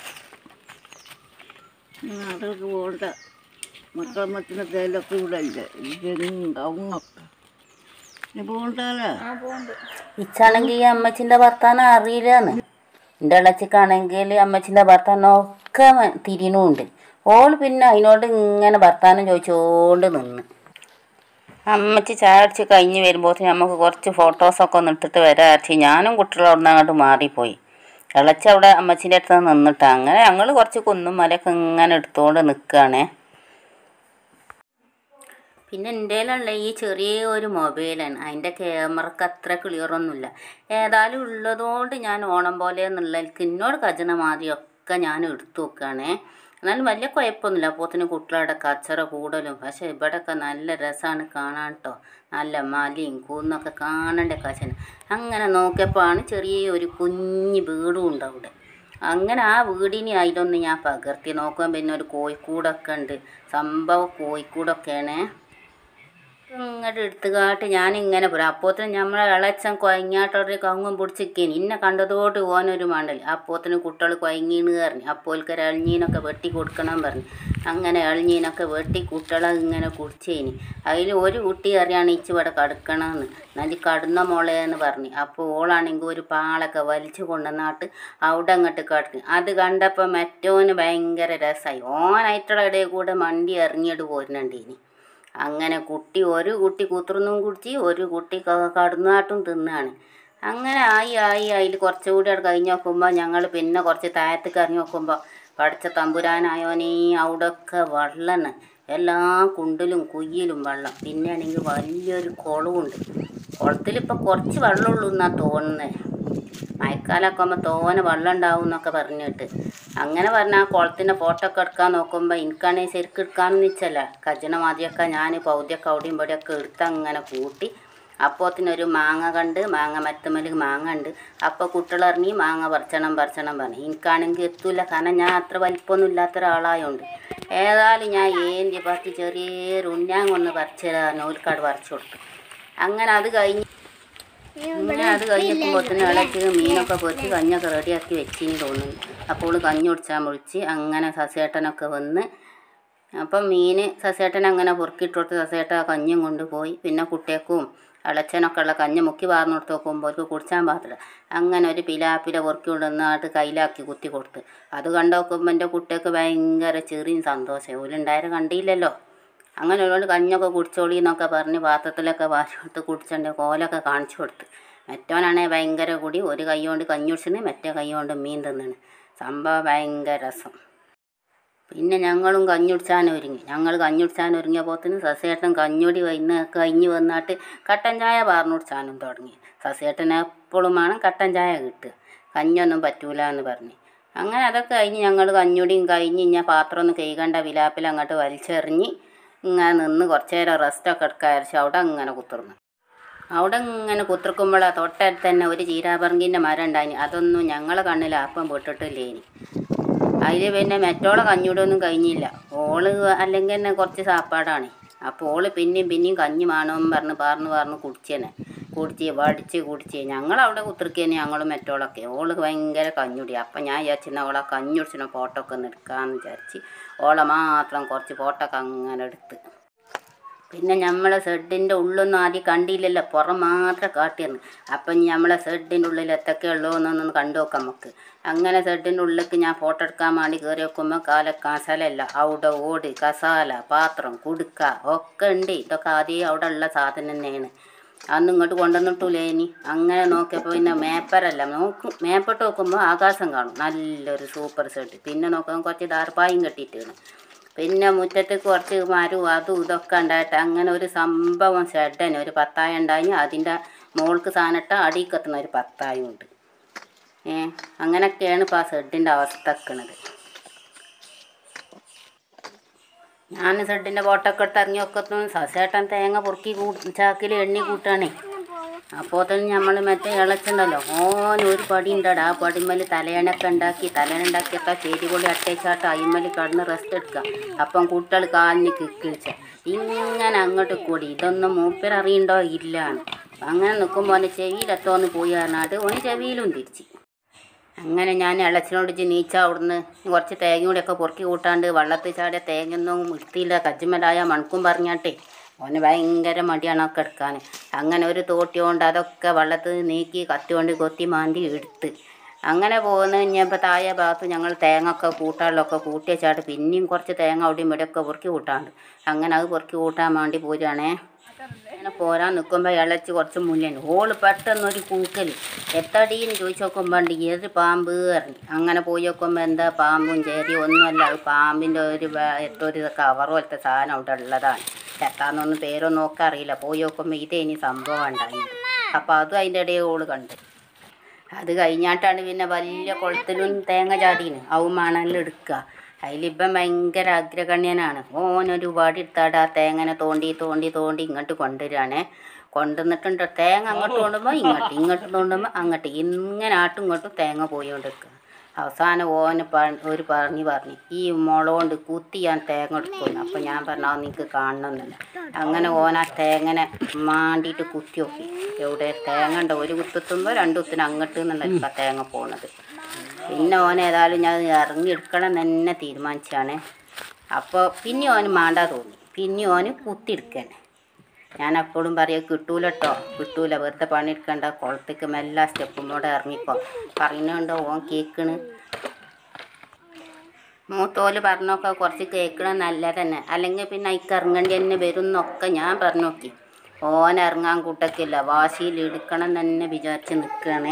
നാട്ടിലേക്ക് പോകണ്ട. മക്കളെ മറ്റിന് തേയിലൊക്കെ ഇവിടെ ഇല്ല. കവുങ്ങൊക്കെ ഇനി പോകണ്ടല്ലേ. ഇച്ചാണെങ്കിൽ ഈ അമ്മച്ചിൻ്റെ വർത്താനം അറിയില്ലാന്ന്. എൻ്റെ ഇളച്ചിക്കാണെങ്കിൽ അമ്മച്ചിൻ്റെ ഭർത്താനൊക്കെ തിരിയണമുണ്ട്. ഓൾ പിന്നെ അതിനോട് ഇങ്ങനെ ഭർത്താനം ചോദിച്ചുകൊണ്ട് നിന്ന്. അമ്മച്ചി ചായ അടിച്ച് കഴിഞ്ഞ് വരുമ്പോഴത്തേന് നമുക്ക് കുറച്ച് ഫോട്ടോസൊക്കെ ഒന്ന് ഇട്ടിട്ട് വരാച്ച് ഞാനും കുട്ടികളും അവിടെ നിന്ന് അങ്ങോട്ട് മാറിപ്പോയി. ഇളച്ചി അവിടെ അമ്മച്ചീൻ്റെ അടുത്ത് നിന്നിട്ടാണ്. അങ്ങനെ ഞങ്ങൾ കുറച്ച് കുന്നും മലയൊക്കെ ഇങ്ങനെ എടുത്തുകൊണ്ട് നിൽക്കുകയാണേ. പിന്നെ എൻ്റെയിലുള്ള ഈ ചെറിയ ഒരു മൊബൈലാണ്. അതിൻ്റെ ക്യാമറക്ക് അത്ര ക്ലിയറൊന്നുമില്ല. ഏതായാലും ഉള്ളതുകൊണ്ട് ഞാൻ ഓണം പോലെ എന്നുള്ളതിൽക്ക് എന്നോട് കജന മാതിരിയൊക്കെ ഞാൻ എടുത്തു വെക്കുകയാണേ. എന്നാലും വലിയ കുഴപ്പമൊന്നുമില്ല. അപ്പോഴത്തേന് കുട്ടികളുടെ കച്ചറ കൂടലും. പക്ഷേ ഇവിടെയൊക്കെ നല്ല രസമാണ് കാണാൻ കേട്ടോ. നല്ല മലയും കൂന്നൊക്കെ കാണേണ്ട കാശാണ്. അങ്ങനെ നോക്കിയപ്പോഴാണ് ചെറിയൊരു കുഞ്ഞ് വീടും ഉണ്ട് അവിടെ. അങ്ങനെ ആ വീടിനെ അതിലൊന്ന് ഞാൻ പകർത്തി നോക്കുമ്പോൾ പിന്നെ ഒരു കോഴിക്കൂടൊക്കെ ഉണ്ട്. സംഭവം കോഴിക്കൂടൊക്കെയാണേ. ഇങ്ങോട്ട് എടുത്തുകാട്ട് ഞാനിങ്ങനെ പോരാ. അപ്പോഴത്തേനും നമ്മളെ ഇളച്ചൻ കുഴങ്ങാട്ടൊരു കങ്ങും പിടിച്ചിരിക്കേനി. ഇന്നെ കണ്ടതോട്ട് ഓനൊരു മണ്ടൽ. അപ്പോഴത്തേന് കുട്ടികൾ കുഴങ്ങീന്ന് പറഞ്ഞു. അപ്പോൾക്ക് ഇളഞ്ഞീനൊക്കെ വെട്ടി കൊടുക്കണം പറഞ്ഞു. അങ്ങനെ ഇളഞ്ഞീനൊക്കെ വെട്ടി കുട്ടികളെ ഇങ്ങനെ കുടിച്ചേനി. അതിൽ ഒരു കുട്ടി അറിയാണ് ഇച്ച് ഇവിടെ കടക്കണമെന്ന്. നല്ല കടന്ന മോളേന്ന് പറഞ്ഞു. അപ്പോൾ ഓളാണെങ്കിൽ ഒരു പാളൊക്കെ വലിച്ചു കൊണ്ടുവന്നിട്ട് അവിടെ അങ്ങോട്ട് കിടക്കും. അത് കണ്ടപ്പോൾ മറ്റോന് ഭയങ്കര രസമായി. ഓനായിട്ടുള്ള ഇടയിൽ കൂടെ മണ്ടി ഇറങ്ങിയിട്ട് പോരുന്നുണ്ടേനി. അങ്ങനെ കുട്ടി ഒരു കുട്ടി കുത്തിർന്നും കുടിച്ച് ഒരു കുട്ടി കടന്നാട്ടും തിന്നാണ്. അങ്ങനെ ആയി ആയി അതിൽ കുറച്ചുകൂടി അവിടെ കഴിഞ്ഞ് നോക്കുമ്പോൾ ഞങ്ങൾ പിന്നെ കുറച്ച് താഴത്തേക്ക് ഇറങ്ങി നോക്കുമ്പോൾ പഠിച്ച തമ്പുരാനായോനീ അവിടെയൊക്കെ വെള്ളമാണ്. എല്ലാ കുണ്ടിലും കുയ്യിലും വെള്ളം. പിന്നെ ആണെങ്കിൽ വലിയൊരു കുളമുണ്ട്. കുളത്തിലിപ്പോൾ കുറച്ച് വെള്ളമുള്ളൂ എന്നാണ് തോന്നുന്നത്. മഴക്കാലമൊക്കെ ആകുമ്പോൾ തോനെ വെള്ളം ഉണ്ടാവും എന്നൊക്കെ പറഞ്ഞിട്ട്. അങ്ങനെ പറഞ്ഞാൽ ആ കുളത്തിൻ്റെ ഫോട്ടോ ഒക്കെ എടുക്കാൻ നോക്കുമ്പോൾ എനിക്കാണെങ്കിൽ ശരിക്കും എടുക്കാമെന്ന് വെച്ചല്ല. കജന മാതിരിയൊക്കെ ഞാൻ പൗതിയൊക്കെ അവിടെയും ഇവിടെയൊക്കെ എടുത്ത് അങ്ങനെ കൂട്ടി. അപ്പോഴത്തേനൊരു മാങ്ങ കണ്ട് മാങ്ങ മരത്തുമ്മൽ മാങ്ങ ഉണ്ട്. അപ്പോൾ കുട്ടികളിറങ്ങി മാങ്ങ പറിച്ചണം പറിച്ചണം പറഞ്ഞു. എനിക്കാണെങ്കിൽ എത്തൂല. കാരണം ഞാൻ അത്ര വലിപ്പമൊന്നും ഇല്ലാത്ത ഒരാളായതുകൊണ്ട്. ഏതായാലും ഞാൻ ഏന്തി പറിച്ച് ചെറിയൊരു ഉണ്ണാൻ ഒന്ന് പറിച്ചു തരാൻ ഓൽക്കാട് പറിച്ചു കൊടുത്തു. അങ്ങനെ അത് കഴിഞ്ഞ് അങ്ങനെ അത് കഴിഞ്ഞപ്പോഴത്തേന് ഇളച്ച് മീനൊക്കെ പൊരിച്ച് കഞ്ഞൊക്കെ റെഡിയാക്കി വെച്ചിന് തോന്നുന്നു. അപ്പോൾ കഞ്ഞി കുടിച്ചാൽ മുഴിച്ച് അങ്ങനെ സസേട്ടനൊക്കെ വന്ന്. അപ്പം മീൻ സസേട്ടൻ അങ്ങനെ പൊറുക്കിയിട്ട് കൊടുത്ത് സസേട്ട കഞ്ഞിയും കൊണ്ടുപോയി. പിന്നെ കുട്ടികൾക്കും ഇളച്ചനൊക്കെ ഉള്ള കഞ്ഞി മുക്കി വാർന്നു കൊടുത്ത് നോക്കുമ്പോൾ അവർക്ക് കുടിച്ചാൻ പാടില്ല. അങ്ങനെ ഒരു പിലാപ്പില പൊറുക്കി കൊണ്ടുവന്നിട്ട് കയ്യിലാക്കി കുത്തി കൊടുത്ത്. അത് കണ്ടു നോക്കുമ്പോൾ എൻ്റെ കുട്ടികൾക്ക് ഭയങ്കര ചെറിയ സന്തോഷം. ഓലുണ്ടായാലും കണ്ടില്ലല്ലോ. അങ്ങനെ ഒരുപാട് കഞ്ഞൊക്കെ കുടിച്ചോളി എന്നൊക്കെ പറഞ്ഞ് പാത്രത്തിലൊക്കെ വാരി കൊടുത്ത് കുടിച്ചതിൻ്റെ കോലൊക്കെ കാണിച്ചു കൊടുത്ത്. മറ്റവനാണെങ്കിൽ ഭയങ്കര കൂടി ഒരു കൈ കൊണ്ട് കഞ്ഞി കുടിച്ചിന് മറ്റേ കൈ കൊണ്ട് മീൻ തിന്നാണ്. സംഭവം ഭയങ്കര രസം. പിന്നെ ഞങ്ങളും കഞ്ഞി കുടിച്ചാൻ ഒരുങ്ങി. ഞങ്ങൾ കഞ്ഞി കുടിച്ചാൻ ഒരുങ്ങിയപ്പോഴത്തേന് സസേട്ടൻ കഞ്ഞൊടി വൈന്ന് കഴിഞ്ഞ് വന്നിട്ട് കട്ടൻ ചായ പാർന്നു കുടിച്ചാനും തുടങ്ങി. സസേട്ടന് എപ്പോഴും വേണം കട്ടൻ ചായ കിട്ടുക. കഞ്ഞൊന്നും പറ്റൂല എന്ന് പറഞ്ഞ്. അങ്ങനെ അതൊക്കെ കഴിഞ്ഞ് ഞങ്ങൾ കഞ്ഞൊടിയും കഴിഞ്ഞ് ഇങ്ങനെ പാത്രം ഒന്ന് കൈകണ്ട വിലാപ്പിൽ അങ്ങോട്ട് വലിച്ചെറിഞ്ഞ് ഇങ്ങനെ നിന്ന് കുറച്ച് നേരം റെസ്റ്റൊക്കെ എടുക്കാൻ വിചാരിച്ച് അവിടെ അങ്ങനെ കുത്തിർന്നു. അവിടെ ഇങ്ങനെ കുത്തിർക്കുമ്പോഴാണ് തൊട്ടടുത്ത് തന്നെ ഒരു ചീരാപറങ്കിൻ്റെ മരം ഉണ്ടായിന്. അതൊന്നും ഞങ്ങളെ കണ്ണിൽ അപ്പം പൊട്ടിട്ടില്ലേനി. അതിൽ പിന്നെ മറ്റോളെ കഞ്ഞൂടൊന്നും കഴിഞ്ഞില്ല. ഓള് അല്ലെങ്കിൽ തന്നെ കുറച്ച് സാപ്പാടാണ്. അപ്പോൾ ഓള് പിന്നെയും പിന്നെയും കഞ്ഞി വേണമെന്ന് പറഞ്ഞ് പാർന്ന് പാർന്ന് കുടിച്ചേനെ. കുടിച്ച് വടിച്ച് കുടിച്ച് ഞങ്ങളവിടെ കുത്തിർക്കേനെ ഞങ്ങളും മറ്റോളൊക്കെ. ഓള് ഭയങ്കര കഞ്ഞുടി. അപ്പം ഞാൻ വിചാരിച്ചിരുന്ന ഓളെ കഞ്ഞി കുടിച്ചിന് ഫോട്ടോ ഒക്കെ ഒന്ന് എടുക്കാമെന്ന് വിചാരിച്ച് ഓളെ മാത്രം കുറച്ച് ഫോട്ടോ ഒക്കെ അങ്ങനെ എടുത്ത്. പിന്നെ നമ്മളെ ഷെഡിൻ്റെ ഉള്ളൊന്നും ആദ്യം കണ്ടില്ലല്ലോ. പുറം മാത്രം കാട്ടിയിരുന്നു. അപ്പം നമ്മളെ ഷെഡിൻ്റെ ഉള്ളിൽ എത്തൊക്കെ ഉള്ളൂ എന്നൊന്ന് കണ്ടു നോക്കാം നമുക്ക്. അങ്ങനെ ഷെഡിൻ്റെ ഉള്ളിലേക്ക് ഞാൻ ഫോട്ടോ എടുക്കാൻ വേണ്ടി കയറി വെക്കുമ്പോൾ കാല കസലല്ല അവിടെ ഓട് കസാല പാത്രം കുടുക്ക ഒക്കെ ഉണ്ട്. ഇതൊക്കെ ആദ്യം അവിടെ ഉള്ള സാധനം തന്നെയാണ്. അന്ന് ഇങ്ങോട്ട് കൊണ്ടുവന്നിട്ടില്ലേ ഇനി. അങ്ങനെ നോക്കിയപ്പോൾ പിന്നെ മേപ്പരല്ല നോക്കും. മേപ്പിട്ട് നോക്കുമ്പോൾ ആകാശം കാണും. നല്ലൊരു സൂപ്പർ ഷെഡ്. പിന്നെ നോക്കുമ്പോൾ കുറച്ച് ദാർപ്പായും കെട്ടിയിട്ടാണ്. പിന്നെ മുറ്റത്ത് കുറച്ച് മരവും അതും ഇതൊക്കെ ഉണ്ടായിട്ട് അങ്ങനെ ഒരു സംഭവം ഷെഡന് ഒരു പത്തായം ഉണ്ടായി. അതിൻ്റെ മോൾക്ക് സാധനട്ട അടിക്കത്തുന്ന ഒരു പത്തായം ഉണ്ട്. ഏ അങ്ങനെയൊക്കെയാണ് ഇപ്പോൾ ആ ഷെഡിൻ്റെ അവസ്ഥ വെക്കണത്. ഞാൻ ഷെഡിൻ്റെ ഫോട്ടോക്കെ എടുത്ത് ഇറങ്ങി വെക്കുന്നു. സസേട്ടൻ തേങ്ങ പൊറുക്കി കൂ ചാക്കിൽ എണ്ണി കൂട്ടാണേ. അപ്പോൾ തന്നെ നമ്മൾ മറ്റേ ഇളച്ചുണ്ടല്ലോ ഓൻ ഒരു പടി ഉണ്ടടാ. ആ പടിമേൽ തലയണൊക്കെ ഉണ്ടാക്കി തലയണ ഉണ്ടാക്കിയൊക്കെ ചേരിപൊളി അട്ടേച്ചാട്ട് അയിമേൽ കടന്ന് റെസ്റ്റ് എടുക്കുക. അപ്പം കുട്ടികൾ കാലിന് കിക്കിളിച്ച ഇങ്ങനെ അങ്ങോട്ട് കൂടി. ഇതൊന്നും മൂപ്പരറിയണ്ടോ ഇല്ല. അങ്ങനെ നിൽക്കുമ്പോൾ അവൻ്റെ ചെവിയിലെത്തോന്ന് പോയി പറഞ്ഞാട്ട് ഓന് ചെവിയിലും തിരിച്ച്. അങ്ങനെ ഞാൻ ഇളച്ചിനോട് നീച്ച അവിടുന്ന് കുറച്ച് തേങ്ങ കൂടെയൊക്കെ പൊറുക്കി കൂട്ടാണ്ട് വെള്ളത്തിൽ ചാടിയ തേങ്ങയൊന്നും വൃത്തിയില്ല കജ്ജുമലായ മണക്കും പറഞ്ഞാട്ടെ ഓന് ഭയങ്കര മടിയാണ് ഒക്കെ എടുക്കാൻ. അങ്ങനെ ഒരു തോട്ടി കൊണ്ട് അതൊക്കെ വെള്ളത്തിൽ നീക്കി കത്തി കൊണ്ട് കൊത്തി മാന്തി എടുത്ത് അങ്ങനെ പോകുന്ന കഴിഞ്ഞപ്പോൾ താഴെ ഭാഗത്ത് ഞങ്ങൾ തേങ്ങ ഒക്കെ കൂട്ടാളിലൊക്കെ കൂട്ടി വെച്ചാട്ട് പിന്നെയും കുറച്ച് തേങ്ങ അവിടെയും ഇവിടെയൊക്കെ പൊറുക്കി കൂട്ടാണ്ട് അങ്ങനെ അത് പൊറുക്കി കൂട്ടാൻ വേണ്ടി പോരുകയാണേ. അങ്ങനെ പോരാൻ നിൽക്കുമ്പോൾ ഇളച്ച് കുറച്ച് മുന്നേ ഓള് പെട്ടെന്നൊരു കൂക്കൽ എത്തടീന്ന് ചോദിച്ചു നോക്കുമ്പോൾ ഏത് പാമ്പ് പറഞ്ഞു. അങ്ങനെ പോയി നോക്കുമ്പോൾ എന്താ പാമ്പും ചേരിയും ഒന്നുമല്ല, അത് പാമ്പിൻ്റെ ഒരു എത്തൊരു കവർ പോലത്തെ സാധനം അവിടെ ഉള്ളതാണ്. എത്താന്നൊന്നും പേരൊന്നും നോക്കാൻ അറിയില്ല. പോയി നോക്കുമ്പോൾ ഇതേ ഇനി സംഭവം ഉണ്ടായിരുന്നു. അപ്പോൾ അതും അതിൻ്റെ ഇടയിൽ ഓള് കണ്ട്. അത് കഴിഞ്ഞാട്ടാണ് പിന്നെ വലിയ കുളത്തിലും തേങ്ങ ചാടീന് അവും മണലെടുക്കുക എടുക്കുക. അതിലിപ്പം ഭയങ്കര അഗ്രഗണ്യനാണ്. ഓനൊരു വടി എടുത്താട് ആ തേങ്ങനെ തോണ്ടി തോണ്ടി തോണ്ടി ഇങ്ങോട്ട് കൊണ്ടുവരികയാണേ. കൊണ്ടുവന്നിട്ടുണ്ട് തേങ്ങ അങ്ങോട്ട് കൊണ്ടുമ്പോൾ ഇങ്ങോട്ട് ഇങ്ങോട്ട് കൊണ്ടുമ്പോൾ അങ്ങോട്ട് ഇങ്ങനെ ആട്ടും ഇങ്ങോട്ടും തേങ്ങ പോയിക്കൊണ്ടിരിക്കുക. അവസാനം ഓന് പ ഒരു പറഞ്ഞ് പറഞ്ഞ് ഈ മുള കൊണ്ട് കുത്തി ഞാൻ തേങ്ങ എടുക്കുന്നു. അപ്പം ഞാൻ പറഞ്ഞാൽ നിങ്ങൾക്ക് കാണണമെന്നില്ല. അങ്ങനെ ഓൻ ആ തേങ്ങനെ മാണ്ടിയിട്ട് കുത്തി നോക്കി. എവിടെ തേങ്ങ ഉണ്ടോ? ഒരു കുത്തുത്തുമ്പോൾ രണ്ട് കുത്തിന് അങ്ങോട്ട് എന്നുള്ള തേങ്ങ പോണത്. പിന്നെ ഓൻ ഏതായാലും ഞാൻ ഇറങ്ങി എടുക്കണം തന്നെ തീരുമാനിച്ചാണ്. അപ്പോൾ പിന്നെ ഓന് മാണ്ടാ തോന്നി. പിന്നെ ഓന് കുത്തിയെടുക്കാൻ ഞാൻ എപ്പോഴും പറയുക കിട്ടൂല കേട്ടോ, കിട്ടൂല, വെറുതെ പണിയെടുക്കണ്ട, കുളത്തേക്ക് മെല്ലാ സ്റ്റെപ്പും കൂടെ ഇറങ്ങിക്കോ പറയുന്നുണ്ടോ. ഓൻ കേൾക്കണ് മൂത്തോല് പറഞ്ഞൊക്കെ കുറച്ച് കേൾക്കണം നല്ലത് തന്നെ, അല്ലെങ്കിൽ പിന്നെ അതിക്ക് ഇറങ്ങേണ്ടി തന്നെ വരും എന്നൊക്കെ ഞാൻ പറഞ്ഞു നോക്കി. ഓൻ ഇറങ്ങാൻ കൂട്ടക്കില്ല, വാശിയിൽ എടുക്കണം തന്നെ വിചാരിച്ച് നിൽക്കുകയാണേ.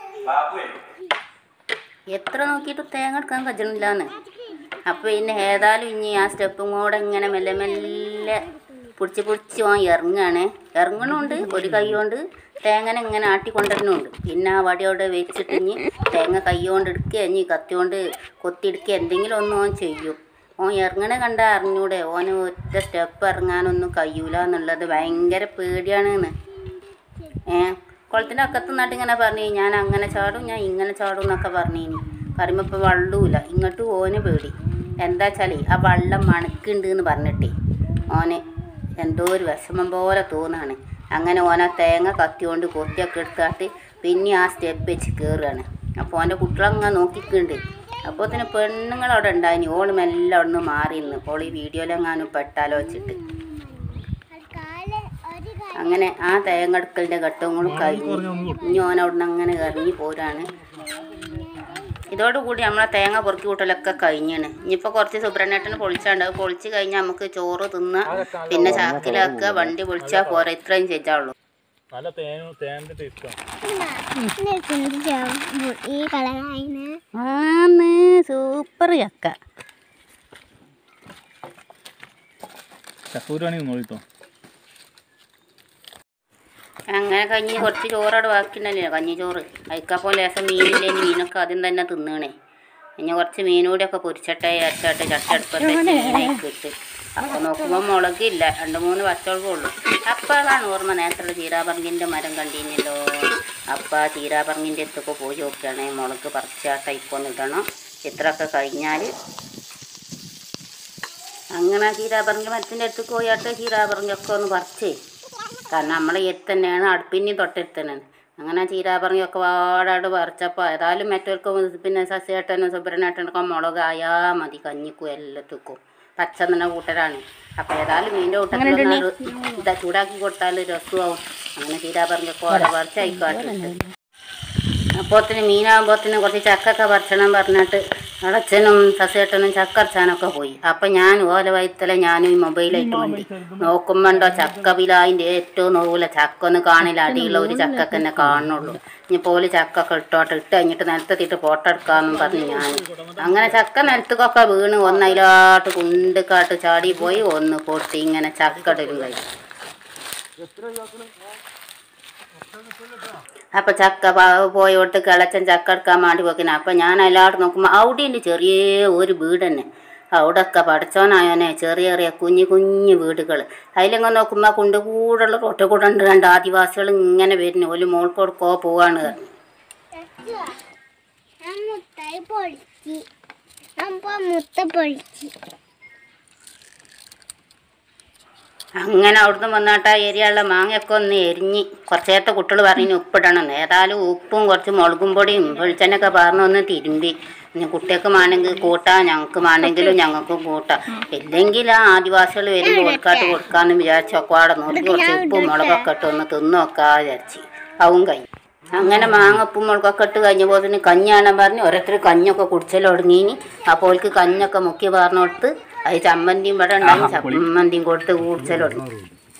എത്ര നോക്കിയിട്ട് തേങ്ങ എടുക്കാൻ കഴിയണില്ലാന്ന്. അപ്പോൾ പിന്നെ ഏതായാലും ഇനി ആ സ്റ്റെപ്പും കൂടെ ഇങ്ങനെ മെല്ലെ മെല്ലെ പിടിച്ച് പിടിച്ച് ഓൻ ഇറങ്ങുകയാണ്. ഇറങ്ങണുണ്ട് ഒരു കൈ കൊണ്ട് തേങ്ങനെ ഇങ്ങനെ ആട്ടിക്കൊണ്ടിരുന്നുണ്ട്. പിന്നെ ആ വടിയോടെ വെച്ചിട്ട് ഇനി തേങ്ങ കൈ കൊണ്ട് എടുക്കുക, ഇനി കത്തി കൊണ്ട് കൊത്തിയെടുക്കുക, എന്തെങ്കിലും ഒന്നും ഓൻ ചെയ്യും. ഓൻ ഇറങ്ങണ കണ്ടാൽ അറിഞ്ഞൂടെ ഓന് ഒറ്റ സ്റ്റെപ്പ് ഇറങ്ങാനൊന്നും കഴിയൂല എന്നുള്ളത് ഭയങ്കര പേടിയാണെന്ന്. ഏഹ് കുളത്തിൻ്റെ അക്കത്ത് നിന്നിട്ട് ഇങ്ങനെ പറഞ്ഞു ഞാൻ അങ്ങനെ ചാടും ഞാൻ ഇങ്ങനെ ചാടും എന്നൊക്കെ പറഞ്ഞിനി. പറയുമ്പോൾ ഇപ്പോൾ വെള്ളമില്ല, ഇങ്ങോട്ട് ഓന് പേടി. എന്താ വെച്ചാൽ ആ വെള്ളം മണക്കുണ്ട് എന്ന് പറഞ്ഞിട്ടേ ഓന് എന്തോ ഒരു വിഷമം പോലെ തോന്നാണ്. അങ്ങനെ ഓന തേങ്ങ കത്തി കൊണ്ട് കൊത്തിയൊക്കെ എടുത്താട്ട് പിന്നെ ആ സ്റ്റെപ്പ് വെച്ച് കയറുകയാണ്. അപ്പോൾ ഓൻ്റെ കുട്ടികളങ്ങനെ നോക്കിക്കുന്നുണ്ട്. അപ്പോൾ തന്നെ പെണ്ണുങ്ങളവിടെ ഉണ്ടായിനി. ഓള് മെല്ലെ അവിടെ നിന്ന് മാറി നിന്ന് ഓൾ ഈ വീഡിയോയിലെങ്ങാനും പെട്ടാലോ വെച്ചിട്ട്. അങ്ങനെ ആ തേങ്ങ എടുക്കലിൻ്റെ ഘട്ടങ്ങളും കഴിഞ്ഞു. ഇനി ഓൻ അവിടെ നിന്ന് അങ്ങനെ ഇറങ്ങി പോരാണ്. ഇതോടുകൂടി നമ്മളെ തേങ്ങ പൊറുക്കി കൂട്ടലൊക്കെ കഴിഞ്ഞാണ്. ഇനിയിപ്പോൾ കുറച്ച് സുബ്രഹ്മണ്യേട്ടന് പൊളിച്ചാണ്ട് അത് പൊളിച്ച് കഴിഞ്ഞാൽ നമുക്ക് ചോറ് തിന്നാം, പിന്നെ ചാക്കിലാക്കുക, വണ്ടി പൊളിച്ചാൽ പോരാ. ഇത്രയും ചെയ്യാവുള്ളൂ. ആന്ന് സൂപ്പർ ചക്ക. അങ്ങനെ കഞ്ഞി കുറച്ച് ചോറവിടെ ബാക്കിയുണ്ടല്ലോ, കഞ്ഞി ചോറ്. അതിക്കപ്പോൾ ലേശം മീനില്ലേ, മീനൊക്കെ ആദ്യം തന്നെ തിന്നണേ. ഇനി കുറച്ച് മീനൂടെയൊക്കെ പൊരിച്ചട്ടെ അരച്ചാട്ട് ചട്ടടുപ്പത്തെ മീനൊക്കെ ഇട്ട്. അപ്പോൾ നോക്കുമ്പോൾ മുളകില്ല, രണ്ട് മൂന്ന് പച്ചമുളകുള്ളൂ. അപ്പം അതാണ് ഓർമ്മ, നേരത്തെ ചീരാപറങ്ങിൻ്റെ മരം കണ്ടിരുന്നല്ലോ. അപ്പം ആ ചീരാപറങ്ങിൻ്റെ അടുത്തൊക്കെ പോയി നോക്കുകയാണെ മുളക് പറിച്ചാട്ട ഇപ്പൊന്ന് ഇടണം. ഇത്രയൊക്കെ കഴിഞ്ഞാൽ അങ്ങനെ ചീരാപറങ്ങി മരത്തിൻ്റെ അടുത്ത് പോയാട്ട് ചീരാപറങ്ങിയൊക്കെ ഒന്ന് പറിച്ചേ. കാരണം നമ്മളെ എത്ത് തന്നെയാണ്, അടുപ്പിൻ്റെയും തൊട്ടടുത്തന്നെയാണ്. അങ്ങനെ ചീരാപറങ്ങിയൊക്കെ വാടാട് പറിച്ചപ്പോൾ ഏതായാലും മറ്റവർക്ക് പിന്നെ സസ്യേട്ടനും സുബ്രഹ്മണ്യേട്ടനൊക്കെ മുളകായാൽ മതി കഞ്ഞിക്കും എല്ലാത്തിക്കും. പച്ച തന്നെ കൂട്ടരാണ്. അപ്പോൾ ഏതായാലും മീൻ്റെ കൂട്ടത്തിൽ ഇതാ ചൂടാക്കി കൊടുത്താൽ രസമാവും. അങ്ങനെ ചീരാപറങ്ങിയൊക്കെ ഓരോ പറിച്ച് അയക്കാട്ടിട്ട് അപ്പോഴത്തിന് മീനാകുമ്പോഴത്തിന് കുറച്ച് ചക്കൊക്കെ പറിച്ചണം പറഞ്ഞിട്ട് അടച്ചനും സസ്യേട്ടനും ചക്ക അരച്ചാനൊക്കെ പോയി. അപ്പം ഞാൻ ഓല വയത്തല ഞാനും ഈ മൊബൈലായിട്ട് വേണ്ടി നോക്കുമ്പോണ്ടോ ചക്ക പിലാവിൻ്റെ ഏറ്റവും നോവില്ല ചക്ക ഒന്ന് കാണില്ല, അടിയുള്ള ഒരു ചക്കൊക്കെ തന്നെ കാണുള്ളൂ. ഇനി പോലെ ചക്കൊക്കെ ഇട്ടോട്ട് ഇട്ട് കഴിഞ്ഞിട്ട് നിലത്തെത്തിയിട്ട് ഫോട്ടോ എടുക്കാമെന്നും പറഞ്ഞു ഞാൻ. അങ്ങനെ ചക്ക നിലത്തേക്കൊക്കെ വീണ് ഒന്ന് അതിലോട്ട് കുണ്ടുകാട്ട് ചാടി പോയി, ഒന്ന് പൊട്ടി ഇങ്ങനെ ചക്ക ഇടലും കഴിയും. അപ്പം ചക്ക പോയോട്ട് കിളച്ചൻ ചക്ക എടുക്കാൻ വേണ്ടി പോക്കിനെ. അപ്പം ഞാൻ എല്ലാവരും നോക്കുമ്പോൾ അവിടെ ഉണ്ട് ചെറിയ ഒരു വീട് തന്നെ. അവിടെയൊക്കെ പഠിച്ചോനായോനെ ചെറിയ ചെറിയ കുഞ്ഞു കുഞ്ഞു വീടുകൾ. അതിലെങ്ങനെ നോക്കുമ്പോൾ കൊണ്ട് കൂടുള്ള റോട്ട് കൂടെ ഉണ്ട് രണ്ട് ആദിവാസികൾ ഇങ്ങനെ വരുന്നു. ഒരു മോൾക്കൊടുക്കോ പോവാണ്. അങ്ങനെ അവിടുന്ന് വന്നിട്ട് ആ ഏരിയയുള്ള മാങ്ങയൊക്കെ ഒന്ന് എരിഞ്ഞ് കുറച്ചേരത്തെ കുട്ടികൾ പറഞ്ഞു ഉപ്പിടണം. ഏതായാലും ഉപ്പും കുറച്ച് മുളകും പൊടിയും വെളിച്ചെണ്ണയൊക്കെ പറഞ്ഞ് ഒന്ന് തിരുമ്പി. ഇനി കുട്ടികൾക്ക് വേണമെങ്കിൽ കൂട്ടാം, ഞങ്ങൾക്ക് വേണമെങ്കിലും ഞങ്ങൾക്കും കൂട്ടാം. ഇല്ലെങ്കിൽ ആ ആദിവാസികൾ വരുമ്പോൾ കൊടുക്കാട്ട് കൊടുക്കാമെന്ന് വിചാരിച്ചൊക്കെ അവിടെ നോക്കി കുറച്ച് ഉപ്പും മുളകൊക്കെ ഇട്ട് ഒന്ന് തിന്ന് നോക്കാൻ വിചാരിച്ച്. ആവും കഴിയും. അങ്ങനെ മാങ്ങ ഉപ്പും മുളകൊക്കെ ഇട്ട് കഴിഞ്ഞപ്പോൾ തന്നെ കഞ്ഞാണെന്ന് പറഞ്ഞ് ഓരോരുത്തർ കഞ്ഞൊക്കെ കുടിച്ചൽ തുടങ്ങിയിനി. അപ്പോൾ ഓൾക്ക് കഞ്ഞൊക്കെ മുക്കി പറഞ്ഞു കൊടുത്ത് അത് ചമ്മന്തിയും ഇവിടെ ഉണ്ടായി ചമ്മന്തിയും കൊടുത്ത് കുടിച്ചൽ തുടങ്ങി.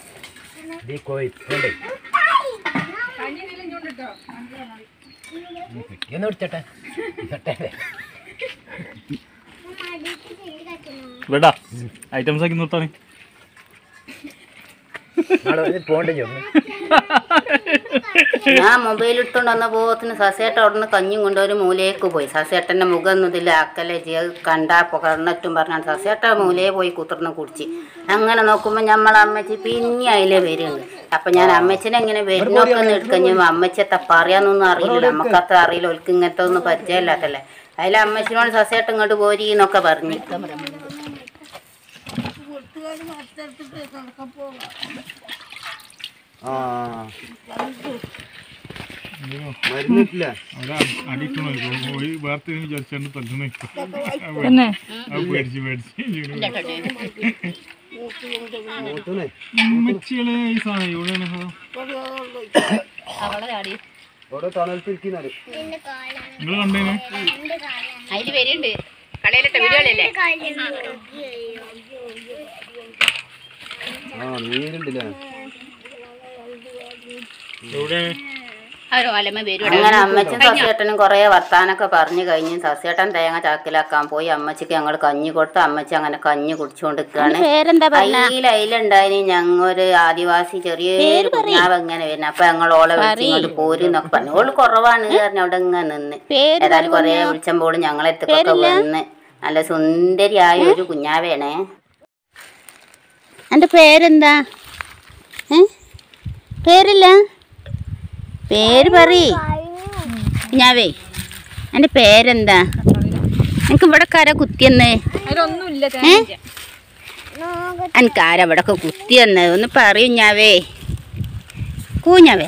ഐറ്റംസ് ആക്കി നിർത്താൻ ഞാൻ മൊബൈൽ ഇട്ടുകൊണ്ട് വന്ന പോകത്തിന് സസേട്ട അവിടുന്ന് കഞ്ഞും കൊണ്ട് ഒരു മൂലയേക്ക് പോയി. സസേട്ടൻ്റെ മുഖമൊന്നും ഇതിൽ ആക്കല്ലേ ചെയ്ത് കണ്ടാ പുകർന്നിട്ടും പറഞ്ഞാൽ സസേട്ട മൂലയെ പോയി കുത്തിർന്ന് കുടിച്ച്. അങ്ങനെ നോക്കുമ്പോൾ നമ്മളെ അമ്മച്ചി പിന്നെ അതിലേ വരുന്നുണ്ട്. അപ്പം ഞാൻ അമ്മച്ചിനെ എങ്ങനെ വരുന്നൊക്കെ ഒന്ന് എടുക്കഞ്ഞു അമ്മച്ചത്തെ പറയാനൊന്നും അറിയില്ല. നമുക്കത്ര അറിയില്ല, ഒൽക്ക് ഇങ്ങനത്തെ ഒന്നും പരിചയമില്ലാത്തല്ലേ. അതിൽ അമ്മച്ചിനോട് സസേട്ട ഇങ്ങോട്ട് പോരി എന്നൊക്കെ പറഞ്ഞു. അതിൽ വരുന്നുണ്ട് കളയിലിട്ട വീഡിയോയിലല്ലേ അങ്ങനെ അമ്മച്ചും സസ്യേട്ടനും കുറേ വർത്താനൊക്കെ പറഞ്ഞു കഴിഞ്ഞ് സസ്യേട്ടൻ തേങ്ങ ചാക്കിലാക്കാൻ പോയി. അമ്മച്ചിക്ക് ഞങ്ങൾ കഞ്ഞി കൊടുത്ത് അമ്മച്ചി അങ്ങനെ കഞ്ഞി കുടിച്ചുകൊണ്ടിരിക്കുകയാണ്. അയില അയിലുണ്ടായിന് ഞങ്ങൊരു ആദിവാസി ചെറിയൊരു കുഞ്ഞാവ് എങ്ങനെ വരുന്നത്. അപ്പൊ ഞങ്ങൾ ഓളെ വിളിച്ചിങ്ങോട്ട് പോരുന്നൊക്കെ പറഞ്ഞു. ഓള് കുറവാണ് കാരണം അവിടെ ഇങ്ങനെ നിന്ന് ഏതായാലും കുറേ വിളിച്ചപ്പോൾ ഞങ്ങളെത്തൊക്കെ വന്ന് നല്ല സുന്ദരിയായ ഒരു കുഞ്ഞാവേണേ. എൻ്റെ പേരെന്താ? പേരില്ല, പേര് പറയ് കുഞ്ഞാവേ. എൻ്റെ പേരെന്താ? എനിക്ക് ഇവിടെ കാരാ കുത്തിയെന്ന്? എനിക്ക് ആരാ ഇവിടെ ഒക്കെ കുത്തിയെന്ന് ഒന്ന് പറയൂ കുഞ്ഞാവേ. കുഞ്ഞാവേ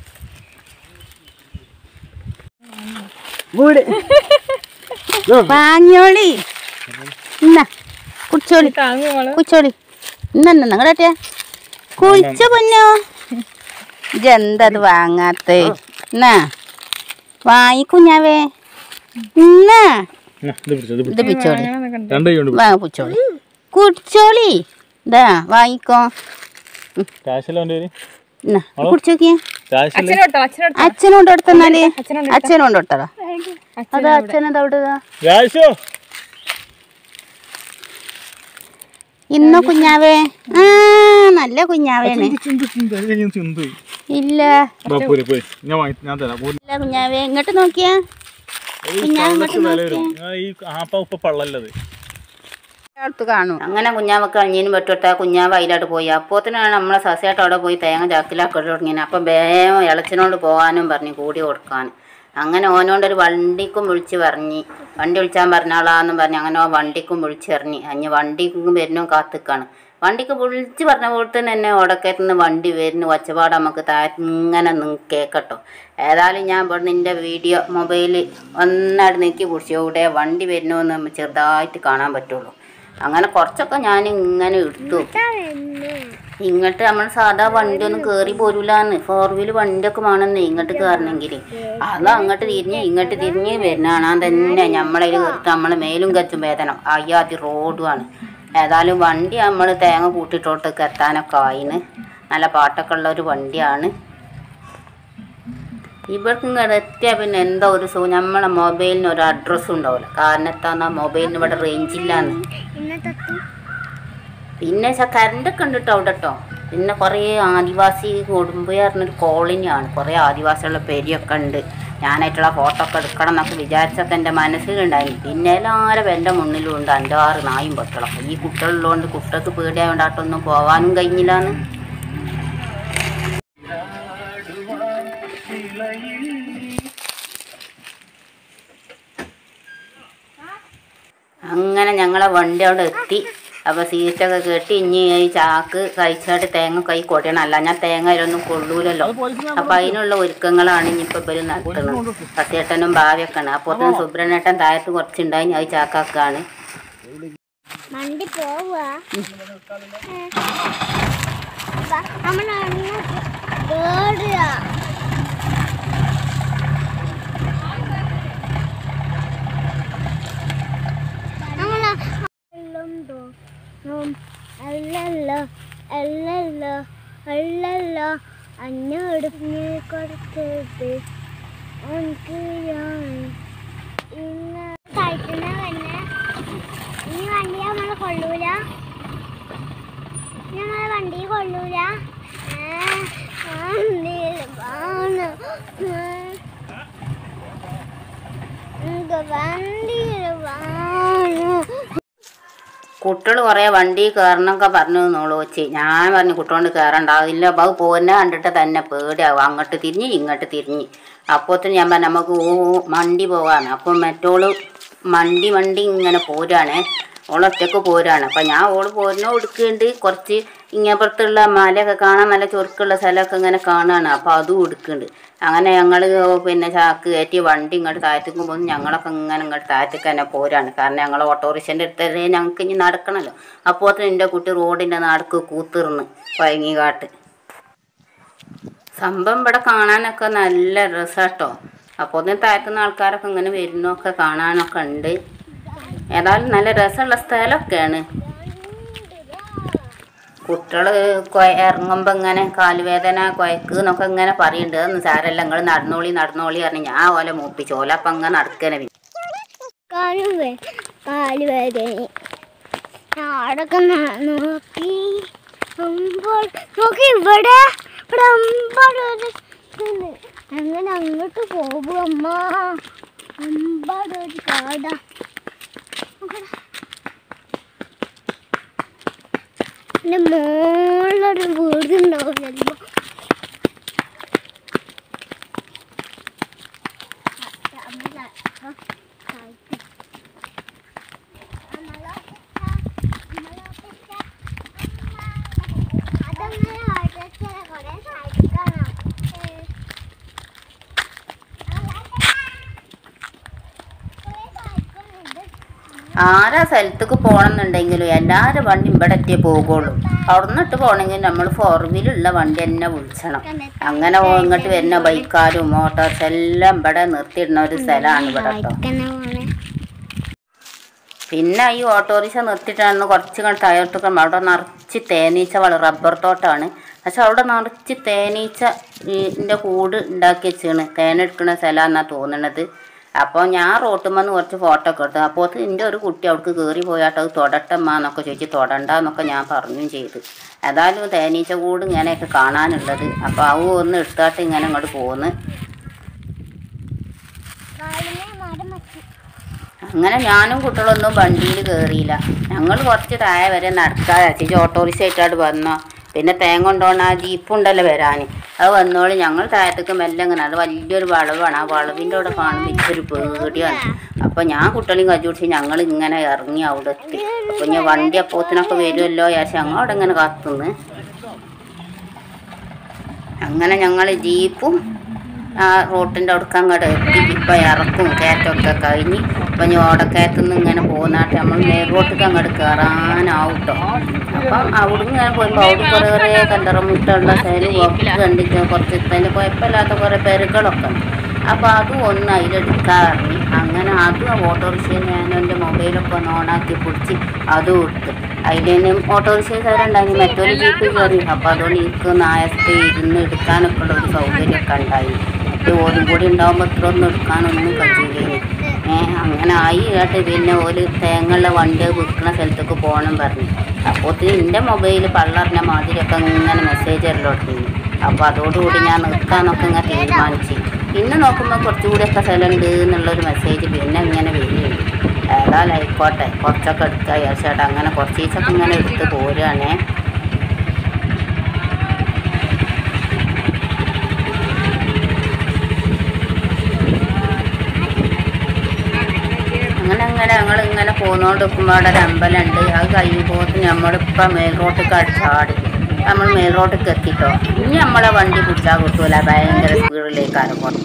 വാങ്ങിയോളി എന്നാ കുടിച്ചോളി കുടിച്ചോളി എന്നാ നിങ്ങളെ കുളിച്ച പൊന്നോ. ഇതെന്തത് വാങ്ങാത്ത എന്നാ വാങ്ങിക്കുഞ്ഞാവേ. എന്നാ ഇത് പിച്ചോളി വാങ്ങ പിച്ചോളി കുടിച്ചോളി. ഇതാ വാങ്ങിക്കോ. കുടിച്ചോക്കിയ അച്ഛനോണ്ട് കൊടുത്തന്നാല് അച്ഛനോണ്ട് കൊടുത്തടാ. അതാ അച്ഛനത് അവിടെ ഇന്നോ കുഞ്ഞാവേ. ആ നല്ല കുഞ്ഞാവേണ്. ഇല്ല കുഞ്ഞാവേ ഇങ്ങോട്ട് നോക്കിയാ കാണും. അങ്ങനെ കുഞ്ഞാവക്ക് കഴിഞ്ഞതിന് പറ്റോട്ടാ കുഞ്ഞാവ് അതിലോട്ട് പോയി. അപ്പോത്തിനാണ് നമ്മളെ സസ്യായിട്ട് അവിടെ പോയി തേങ്ങ ചാക്കിലാക്കി തുടങ്ങിയത്. അപ്പം വേഗം ഇളച്ചനോട് പോകാനും പറഞ്ഞു കൂടി കൊടുക്കാൻ. അങ്ങനെ ഓനോണ്ടൊരു വണ്ടിക്കും വിളിച്ച് പറഞ്ഞ് വണ്ടി വിളിച്ചാൻ പറഞ്ഞാളാന്നും പറഞ്ഞ് അങ്ങനെ ഓ വണ്ടിക്കും വിളിച്ചെറിഞ്ഞ് അഞ്ഞ് വണ്ടിക്കും വരുന്നോ കാത്തിക്കാണ്. വണ്ടിക്ക് വിളിച്ച് പറഞ്ഞ പോലെ തന്നെ എന്നെ ഓടക്കത്തുനിന്ന് വണ്ടി വരുന്നു ഒച്ചപ്പാട് നമുക്ക് താഴത്ത് ഇങ്ങനെ കേൾക്കട്ടോ. ഏതായാലും ഞാൻ ഇവിടെ നിൻ്റെ വീഡിയോ മൊബൈൽ ഒന്നായിട്ട് നീക്കി പിടിച്ചു ഇവിടെ വണ്ടി വരുന്നോന്ന് നമ്മൾ ചെറുതായിട്ട് കാണാൻ പറ്റുള്ളൂ. അങ്ങനെ കുറച്ചൊക്കെ ഞാൻ ഇങ്ങനെ എടുത്തു. ഇങ്ങോട്ട് നമ്മൾ സാധാ വണ്ടിയൊന്നും കയറി പോരൂലാന്ന്. ഫോർ വീല് വണ്ടിയൊക്കെ വേണമെന്ന് ഇങ്ങോട്ട് കയറണമെങ്കിൽ. അത് അങ്ങോട്ട് തിരിഞ്ഞ് ഇങ്ങോട്ട് തിരിഞ്ഞ് വരുന്നതാണ് തന്നെ നമ്മളതിൽ കയറിട്ട് നമ്മൾ മേലും കച്ചും വേദന അയ്യാതി റോഡുമാണ്. ഏതായാലും വണ്ടി നമ്മൾ തേങ്ങ കൂട്ടിയിട്ടോട്ടൊക്കെ എത്താനൊക്കെ ആയിന്. നല്ല പാട്ടൊക്കെ ഉള്ള ഒരു വണ്ടിയാണ്. ഇവർക്ക് ഇങ്ങോട്ട് എത്തിയാൽ പിന്നെ എന്താ ഒരു സുഖം. നമ്മളെ മൊബൈലിന് ഒരു അഡ്രസ്സും ഉണ്ടാവില്ല. കാരണം എത്താന്നാ മൊബൈലിന് ഇവിടെ റേഞ്ചില്ലാന്ന്. പിന്നെ കറണ്ടൊക്കെ ഉണ്ട് കേട്ടോ അവിടെ കേട്ടോ. പിന്നെ കുറേ ആദിവാസി കൊടുമ്പ് പറഞ്ഞൊരു കോളനിയാണ്. കുറേ ആദിവാസികളുടെ പേരിയൊക്കെ ഉണ്ട്. ഞാനായിട്ടുള്ള ഫോട്ടോ ഒക്കെ എടുക്കണം എന്നൊക്കെ വിചാരിച്ചൊക്കെ എൻ്റെ മനസ്സിലുണ്ടായി. പിന്നെ എല്ലാവരും എൻ്റെ മുന്നിലും ഉണ്ട് അഞ്ചാറ് നായും പറ്റുള്ളൂ. ഈ കുട്ടികളുള്ളതുകൊണ്ട് കുട്ടികൾക്ക് പേടിയായോണ്ടായിട്ടൊന്നും പോകാനും കഴിഞ്ഞില്ലാന്ന്. അങ്ങനെ ഞങ്ങളെ വണ്ടി അവിടെ എത്തി. അപ്പോൾ സീറ്റൊക്കെ കെട്ടി ഇനി ഈ ചാക്ക് കഴിച്ചായിട്ട് തേങ്ങ കൈ കൊടയണം. അല്ല ഞാൻ തേങ്ങ അതിലൊന്നും കൊള്ളൂലല്ലോ. അപ്പം അതിനുള്ള ഒരുക്കങ്ങളാണ് ഇനിയിപ്പോൾ ഇവർ നടത്തുന്നത്. സത്യേട്ടനും ഭാവിയൊക്കെ ആണ്. അപ്പോൾ തന്നെ സുബ്രഹ്മണ്യേട്ടൻ താഴത്ത് കുറച്ചുണ്ടായി അത് ചാക്കാക്കാണ്. അല്ലല്ലോ അല്ലല്ലോ അല്ലല്ലോ അന്നോട് നീ കൊടുത്തത് എനിക്ക് ഇന്ന് കഴിക്കുന്ന തന്നെ ഈ വണ്ടി നമ്മളെ കൊള്ളൂല നമ്മളെ വണ്ടി കൊള്ളൂല കുട്ടികൾ കുറേ വണ്ടി കയറണമൊക്കെ പറഞ്ഞു നോളൂ വെച്ച് ഞാൻ പറഞ്ഞു കുട്ടികൊണ്ട് കയറണ്ടാവില്ല അപ്പോൾ അത് പോകുന്ന കണ്ടിട്ട് തന്നെ പേടിയാവും അങ്ങോട്ട് തിരിഞ്ഞ് ഇങ്ങോട്ട് തിരിഞ്ഞ് അപ്പോഴത്തേന് ഞാൻ പറഞ്ഞു നമുക്ക് ഓ മണ്ടി പോകാന്ന് അപ്പം മറ്റോള് മണ്ടി മണ്ടി ഇങ്ങനെ പോരാണേ ഓളൊറ്റക്ക് പോരാണ് അപ്പം ഞാൻ ഓള് പോരുന്ന കൊടുക്കുന്നുണ്ട് കുറച്ച് ഇങ്ങപ്പുറത്തുള്ള മലയൊക്കെ കാണാൻ നല്ല ചൊറുക്കുള്ള സ്ഥലമൊക്കെ ഇങ്ങനെ കാണുകയാണ് അപ്പോൾ അതും എടുക്കുന്നുണ്ട് അങ്ങനെ ഞങ്ങൾ പിന്നെ ചാക്ക് കയറ്റി വണ്ടി ഇങ്ങോട്ട് താഴത്തേക്ക് പോകുമ്പോൾ ഞങ്ങളൊക്കെ ഇങ്ങനെ ഇങ്ങോട്ട് താഴത്തേക്ക് തന്നെ പോരാണ് കാരണം ഞങ്ങൾ ഓട്ടോറിക്ഷൻ്റെ അടുത്തല്ലേ ഞങ്ങൾക്ക് ഇനി നടക്കണമല്ലോ അപ്പോൾ എൻ്റെ കുട്ടി റോഡിൻ്റെ നടക്ക് കൂത്തിർന്ന് പഴങ്ങിക്കാട്ട് സംഭവം ഇവിടെ കാണാനൊക്കെ നല്ല രസമാട്ടോ അപ്പോൾ തന്നെ താഴത്തുനിന്ന് ആൾക്കാരൊക്കെ ഇങ്ങനെ വരുന്നൊക്കെ കാണാനൊക്കെ ഉണ്ട് ഏതായാലും നല്ല രസമുള്ള സ്ഥലമൊക്കെയാണ് കുട്ടികൾ ഇറങ്ങുമ്പോൾ ഇങ്ങനെ കാലുവേദന കുഴക്ക് എന്നൊക്കെ ഇങ്ങനെ പറയുന്നുണ്ട് അതൊന്നും സാരല്ല നിങ്ങൾ നടന്നോളി നടന്നോളി പറഞ്ഞു ഞാൻ ഓല മൂപ്പിച്ചു ഓല അപ്പം അങ്ങനെ നടക്കണേ കാല് കാലുവേദന അവിടൊക്കെ നോക്കി നോക്കി ഇവിടെ ഇവിടെ അമ്പാടൊരു അങ്ങനെ അങ്ങോട്ട് പോകും അമ്മ അമ്പാടൊരു കാട എൻ്റെ മോളൊരു വീടുണ്ടാവും ചിലപ്പോൾ ആരാ സ്ഥലത്തേക്ക് പോകണമെന്നുണ്ടെങ്കിലും എല്ലാവരും വണ്ടി ഇവിടെ എത്തിയേ പോകുള്ളൂ അവിടെ നിന്നിട്ട് പോകണമെങ്കിൽ നമ്മൾ ഫോർ വീലുള്ള വണ്ടി തന്നെ വിളിച്ചണം അങ്ങനെ ഇങ്ങോട്ട് വരുന്ന ബൈക്കാരും മോട്ടോർസ് എല്ലാം ഇവിടെ നിർത്തിയിടുന്ന ഒരു സ്ഥലമാണ് ഇവിടെ കേട്ടോ പിന്നെ ഈ ഓട്ടോറിക്ഷ നിർത്തിയിട്ടാണ് കുറച്ച് കണ്ട് ടയർട്ടൊക്കെ അവിടെ നിറച്ച് തേനീച്ച വള റബ്ബർ തോട്ടമാണ് പക്ഷെ അവിടെ നിറച്ച് തേനീച്ച ഇതിൻ്റെ കൂട് ഉണ്ടാക്കി വെച്ചാണ് തേനെടുക്കുന്ന സ്ഥലമാണെന്നാണ് തോന്നണത് അപ്പോൾ ഞാൻ റോട്ടുമെന്ന് കുറച്ച് ഫോട്ടോ ഒക്കെ എടുത്തു അപ്പോൾ എൻ്റെ ഒരു കുട്ടി അവിടേക്ക് കയറി പോയാട്ട് അത് തൊടട്ടമ്മ എന്നൊക്കെ ചോദിച്ച് തൊടണ്ടെന്നൊക്കെ ഞാൻ പറഞ്ഞും ചെയ്തു ഏതായാലും തേനീച്ച കൂട് ഇങ്ങനെയൊക്കെ കാണാനുള്ളത് അപ്പോൾ അവ ഒന്ന് എടുത്താട്ട് ഇങ്ങനെ ഇങ്ങോട്ട് പോന്ന് അങ്ങനെ ഞാനും കുട്ടികളൊന്നും വണ്ടിയിൽ കയറിയില്ല ഞങ്ങൾ കുറച്ച് താഴെ വരെ നടക്കാതെ ചേച്ചി ഓട്ടോറിക്ഷ ആയിട്ടാണ് വന്നോ പിന്നെ തേങ്ങ കൊണ്ടുപോകണ ആ ജീപ്പുണ്ടല്ലോ വരാൻ അത് വന്നോളി ഞങ്ങൾ താഴത്തേക്ക് മെല്ലെ ഇങ്ങനെ അത് വലിയൊരു വളവാണ് ആ വളവിൻ്റെ അവിടെ കാണുമ്പോൾ ഇച്ചൊരു പേടിയാണ് അപ്പോൾ ഞാൻ കുട്ടികളെയും കജ്ജു പിടിച്ച് ഞങ്ങൾ ഇങ്ങനെ ഇറങ്ങി അവിടെ എത്തി അപ്പോൾ ഞാൻ വണ്ടി അപ്പോത്തിനൊക്കെ വരുമല്ലോ വിചാരിച്ച് ഞങ്ങൾ അവിടെ ഇങ്ങനെ കാത്തുനിന്ന് അങ്ങനെ ഞങ്ങൾ ജീപ്പും ആ റോട്ടിൻ്റെ അവിടേക്ക് അങ്ങോട്ട് എത്തി ഇപ്പം ഇറക്കും കയറ്റമൊക്കെ കഴിഞ്ഞ് ഇപ്പം ഞാൻ ഓടക്കയത്തുനിന്ന് ഇങ്ങനെ പോകുന്നാട്ട് നമ്മൾ മെയിൻ റോട്ടിലേക്ക് അങ്ങോട്ട് കയറാനാവും കേട്ടോ അപ്പം അവിടെ ഇങ്ങനെ പോയപ്പോൾ അവിടെ കുറേ കുറേ കണ്ടറമുട്ടുള്ള സ്ഥലം ഒക്കെ കണ്ടിട്ട് കുറച്ച് തന്നെ കുഴപ്പമില്ലാത്ത കുറേ പെരുകളൊക്കെ ഉണ്ട് അപ്പോൾ അതും ഒന്ന് അതിലെടുക്കാറിഞ്ഞ് അങ്ങനെ അതും ഓട്ടോറിക്ഷയിൽ ഞാൻ എൻ്റെ മൊബൈലൊക്കെ ഒന്ന് ഓണാക്കി പിടിച്ച് അതും ഇട്ട് അതിൽ ഓട്ടോറിക്ഷക്കാരുണ്ടായിരുന്നു മറ്റൊരു ജീപ്പിൽ കയറി അപ്പോൾ അതുകൊണ്ട് എനിക്ക് നായത്തെ ഇരുന്ന് എടുക്കാനൊക്കെ ഉള്ള ഒരു സൗകര്യമൊക്കെ ഉണ്ടായി മറ്റേ ഓരും കൂടി ഉണ്ടാകുമ്പോൾ ഇത്ര ഒന്നും എടുക്കാനൊന്നും കഴിയില്ലേ ഏഹ് അങ്ങനെ ആയി കേട്ട് പിന്നെ ഒരു തേങ്ങയുള്ള വണ്ടി വിൽക്കുന്ന സ്ഥലത്തേക്ക് പോകണം പറഞ്ഞു അപ്പോൾ എൻ്റെ മൊബൈൽ പള്ളറിഞ്ഞ മാതിരിയൊക്കെ ഇങ്ങനെ മെസ്സേജ് എല്ലാം അപ്പോൾ അതോടുകൂടി ഞാൻ നിർത്താനൊക്കെ ഇങ്ങനെ തീരുമാനിച്ചു പിന്നെ നോക്കുമ്പോൾ കുറച്ചുകൂടിയൊക്കെ സ്ഥലമുണ്ട് എന്നുള്ളൊരു മെസ്സേജ് പിന്നെ ഇങ്ങനെ വരികയുണ്ട് ഏതായാലും ആയിക്കോട്ടെ കുറച്ചൊക്കെ എടുക്കുക വിചാരിച്ചാട്ട് അങ്ങനെ കുറച്ച് ദിവസമൊക്കെ ഇങ്ങനെ എടുത്ത് പോരുകയാണേ അങ്ങനെ അങ്ങനെ ഞങ്ങൾ ഇങ്ങനെ പോന്നുകൊണ്ട് നിൽക്കുമ്പോൾ അവിടെ ഒരു അമ്പലമുണ്ട് അത് കഴിയുമ്പോൾ നമ്മളിപ്പം മേൽ റോട്ടിലേക്ക് അടിച്ചാടി നമ്മൾ മേൽ റോട്ടിലേക്ക് എത്തിട്ടോ ഇനി നമ്മളെ വണ്ടി പിടിച്ചാൽ കിട്ടൂല ഭയങ്കര സ്പീഡിലേക്കാണ് പോകുന്നത്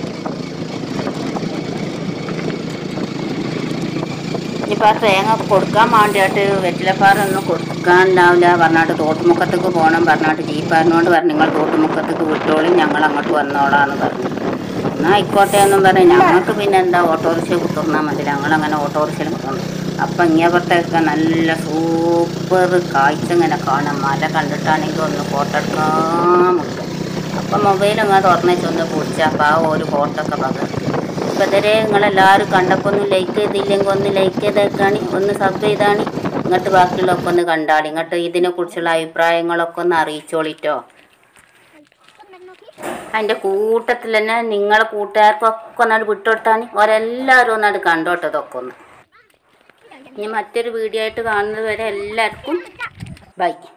ഇനിയിപ്പോൾ ആ തേങ്ങ കൊടുക്കാൻ വേണ്ടിയിട്ട് വെറ്റിലപ്പാറൊന്നും കൊടുക്കാനുണ്ടാവില്ല പറഞ്ഞാട്ട് തോട്ടുമുക്കത്തേക്ക് പോകണം പറഞ്ഞാട്ട് ജീപ്പാറിനോട് പറഞ്ഞു നിങ്ങൾ തോട്ടുമുക്കത്തേക്ക് വിട്ടോളും ഞങ്ങൾ അങ്ങോട്ട് വന്നോളാന്ന് പറഞ്ഞു എന്നാൽ ആയിക്കോട്ടെ എന്നും പറഞ്ഞു ഞങ്ങൾക്ക് പിന്നെ എന്താ ഓട്ടോറിക്ഷ കുത്തുന്നാൽ മതി ഞങ്ങളങ്ങനെ ഓട്ടോറിക്ഷയിൽ പോകുന്നു അപ്പം ഇങ്ങേപ്പുറത്തൊക്കെ നല്ല സൂപ്പർ കാഴ്ച ഇങ്ങനെ കാണാം. മല കണ്ടിട്ടാണെങ്കിൽ ഒന്ന് ഫോട്ടോ എടുക്കാൻ മുട്ടും. അപ്പം മൊബൈൽ അങ്ങനെ തുറന്നു വെച്ചൊന്ന് പിടിച്ചാൽ അപ്പം ആ ഒരു ഫോട്ടോ ഒക്കെ പകർത്തി. ഇപ്പം ഇതുവരെ നിങ്ങളെല്ലാവരും കണ്ടപ്പോൾ ഒന്ന് ലൈക്ക് ചെയ്തില്ലെങ്കിൽ ഒന്ന് ലൈക്ക് ചെയ്തേക്കാണ്, ഒന്ന് സബ് ചെയ്താണ്. ഇങ്ങോട്ട് ബാക്കിയുള്ളതൊക്കെ ഒന്ന് കണ്ടാളി. ഇങ്ങോട്ട് ഇതിനെക്കുറിച്ചുള്ള അഭിപ്രായങ്ങളൊക്കെ ഒന്ന് അറിയിച്ചോളിട്ടോ. അതിൻ്റെ കൂട്ടത്തിൽ തന്നെ നിങ്ങളെ കൂട്ടുകാർക്കൊക്കെ ഒന്നാട് വിട്ടുകൊടുത്താണ്. ഓരെല്ലാവരും ഒന്നാട് കണ്ടോട്ടോ ഇതൊക്കെ ഒന്ന്. ഇനി മറ്റൊരു വീഡിയോ ആയിട്ട് കാണുന്നത് വരെ എല്ലാവർക്കും ബൈ.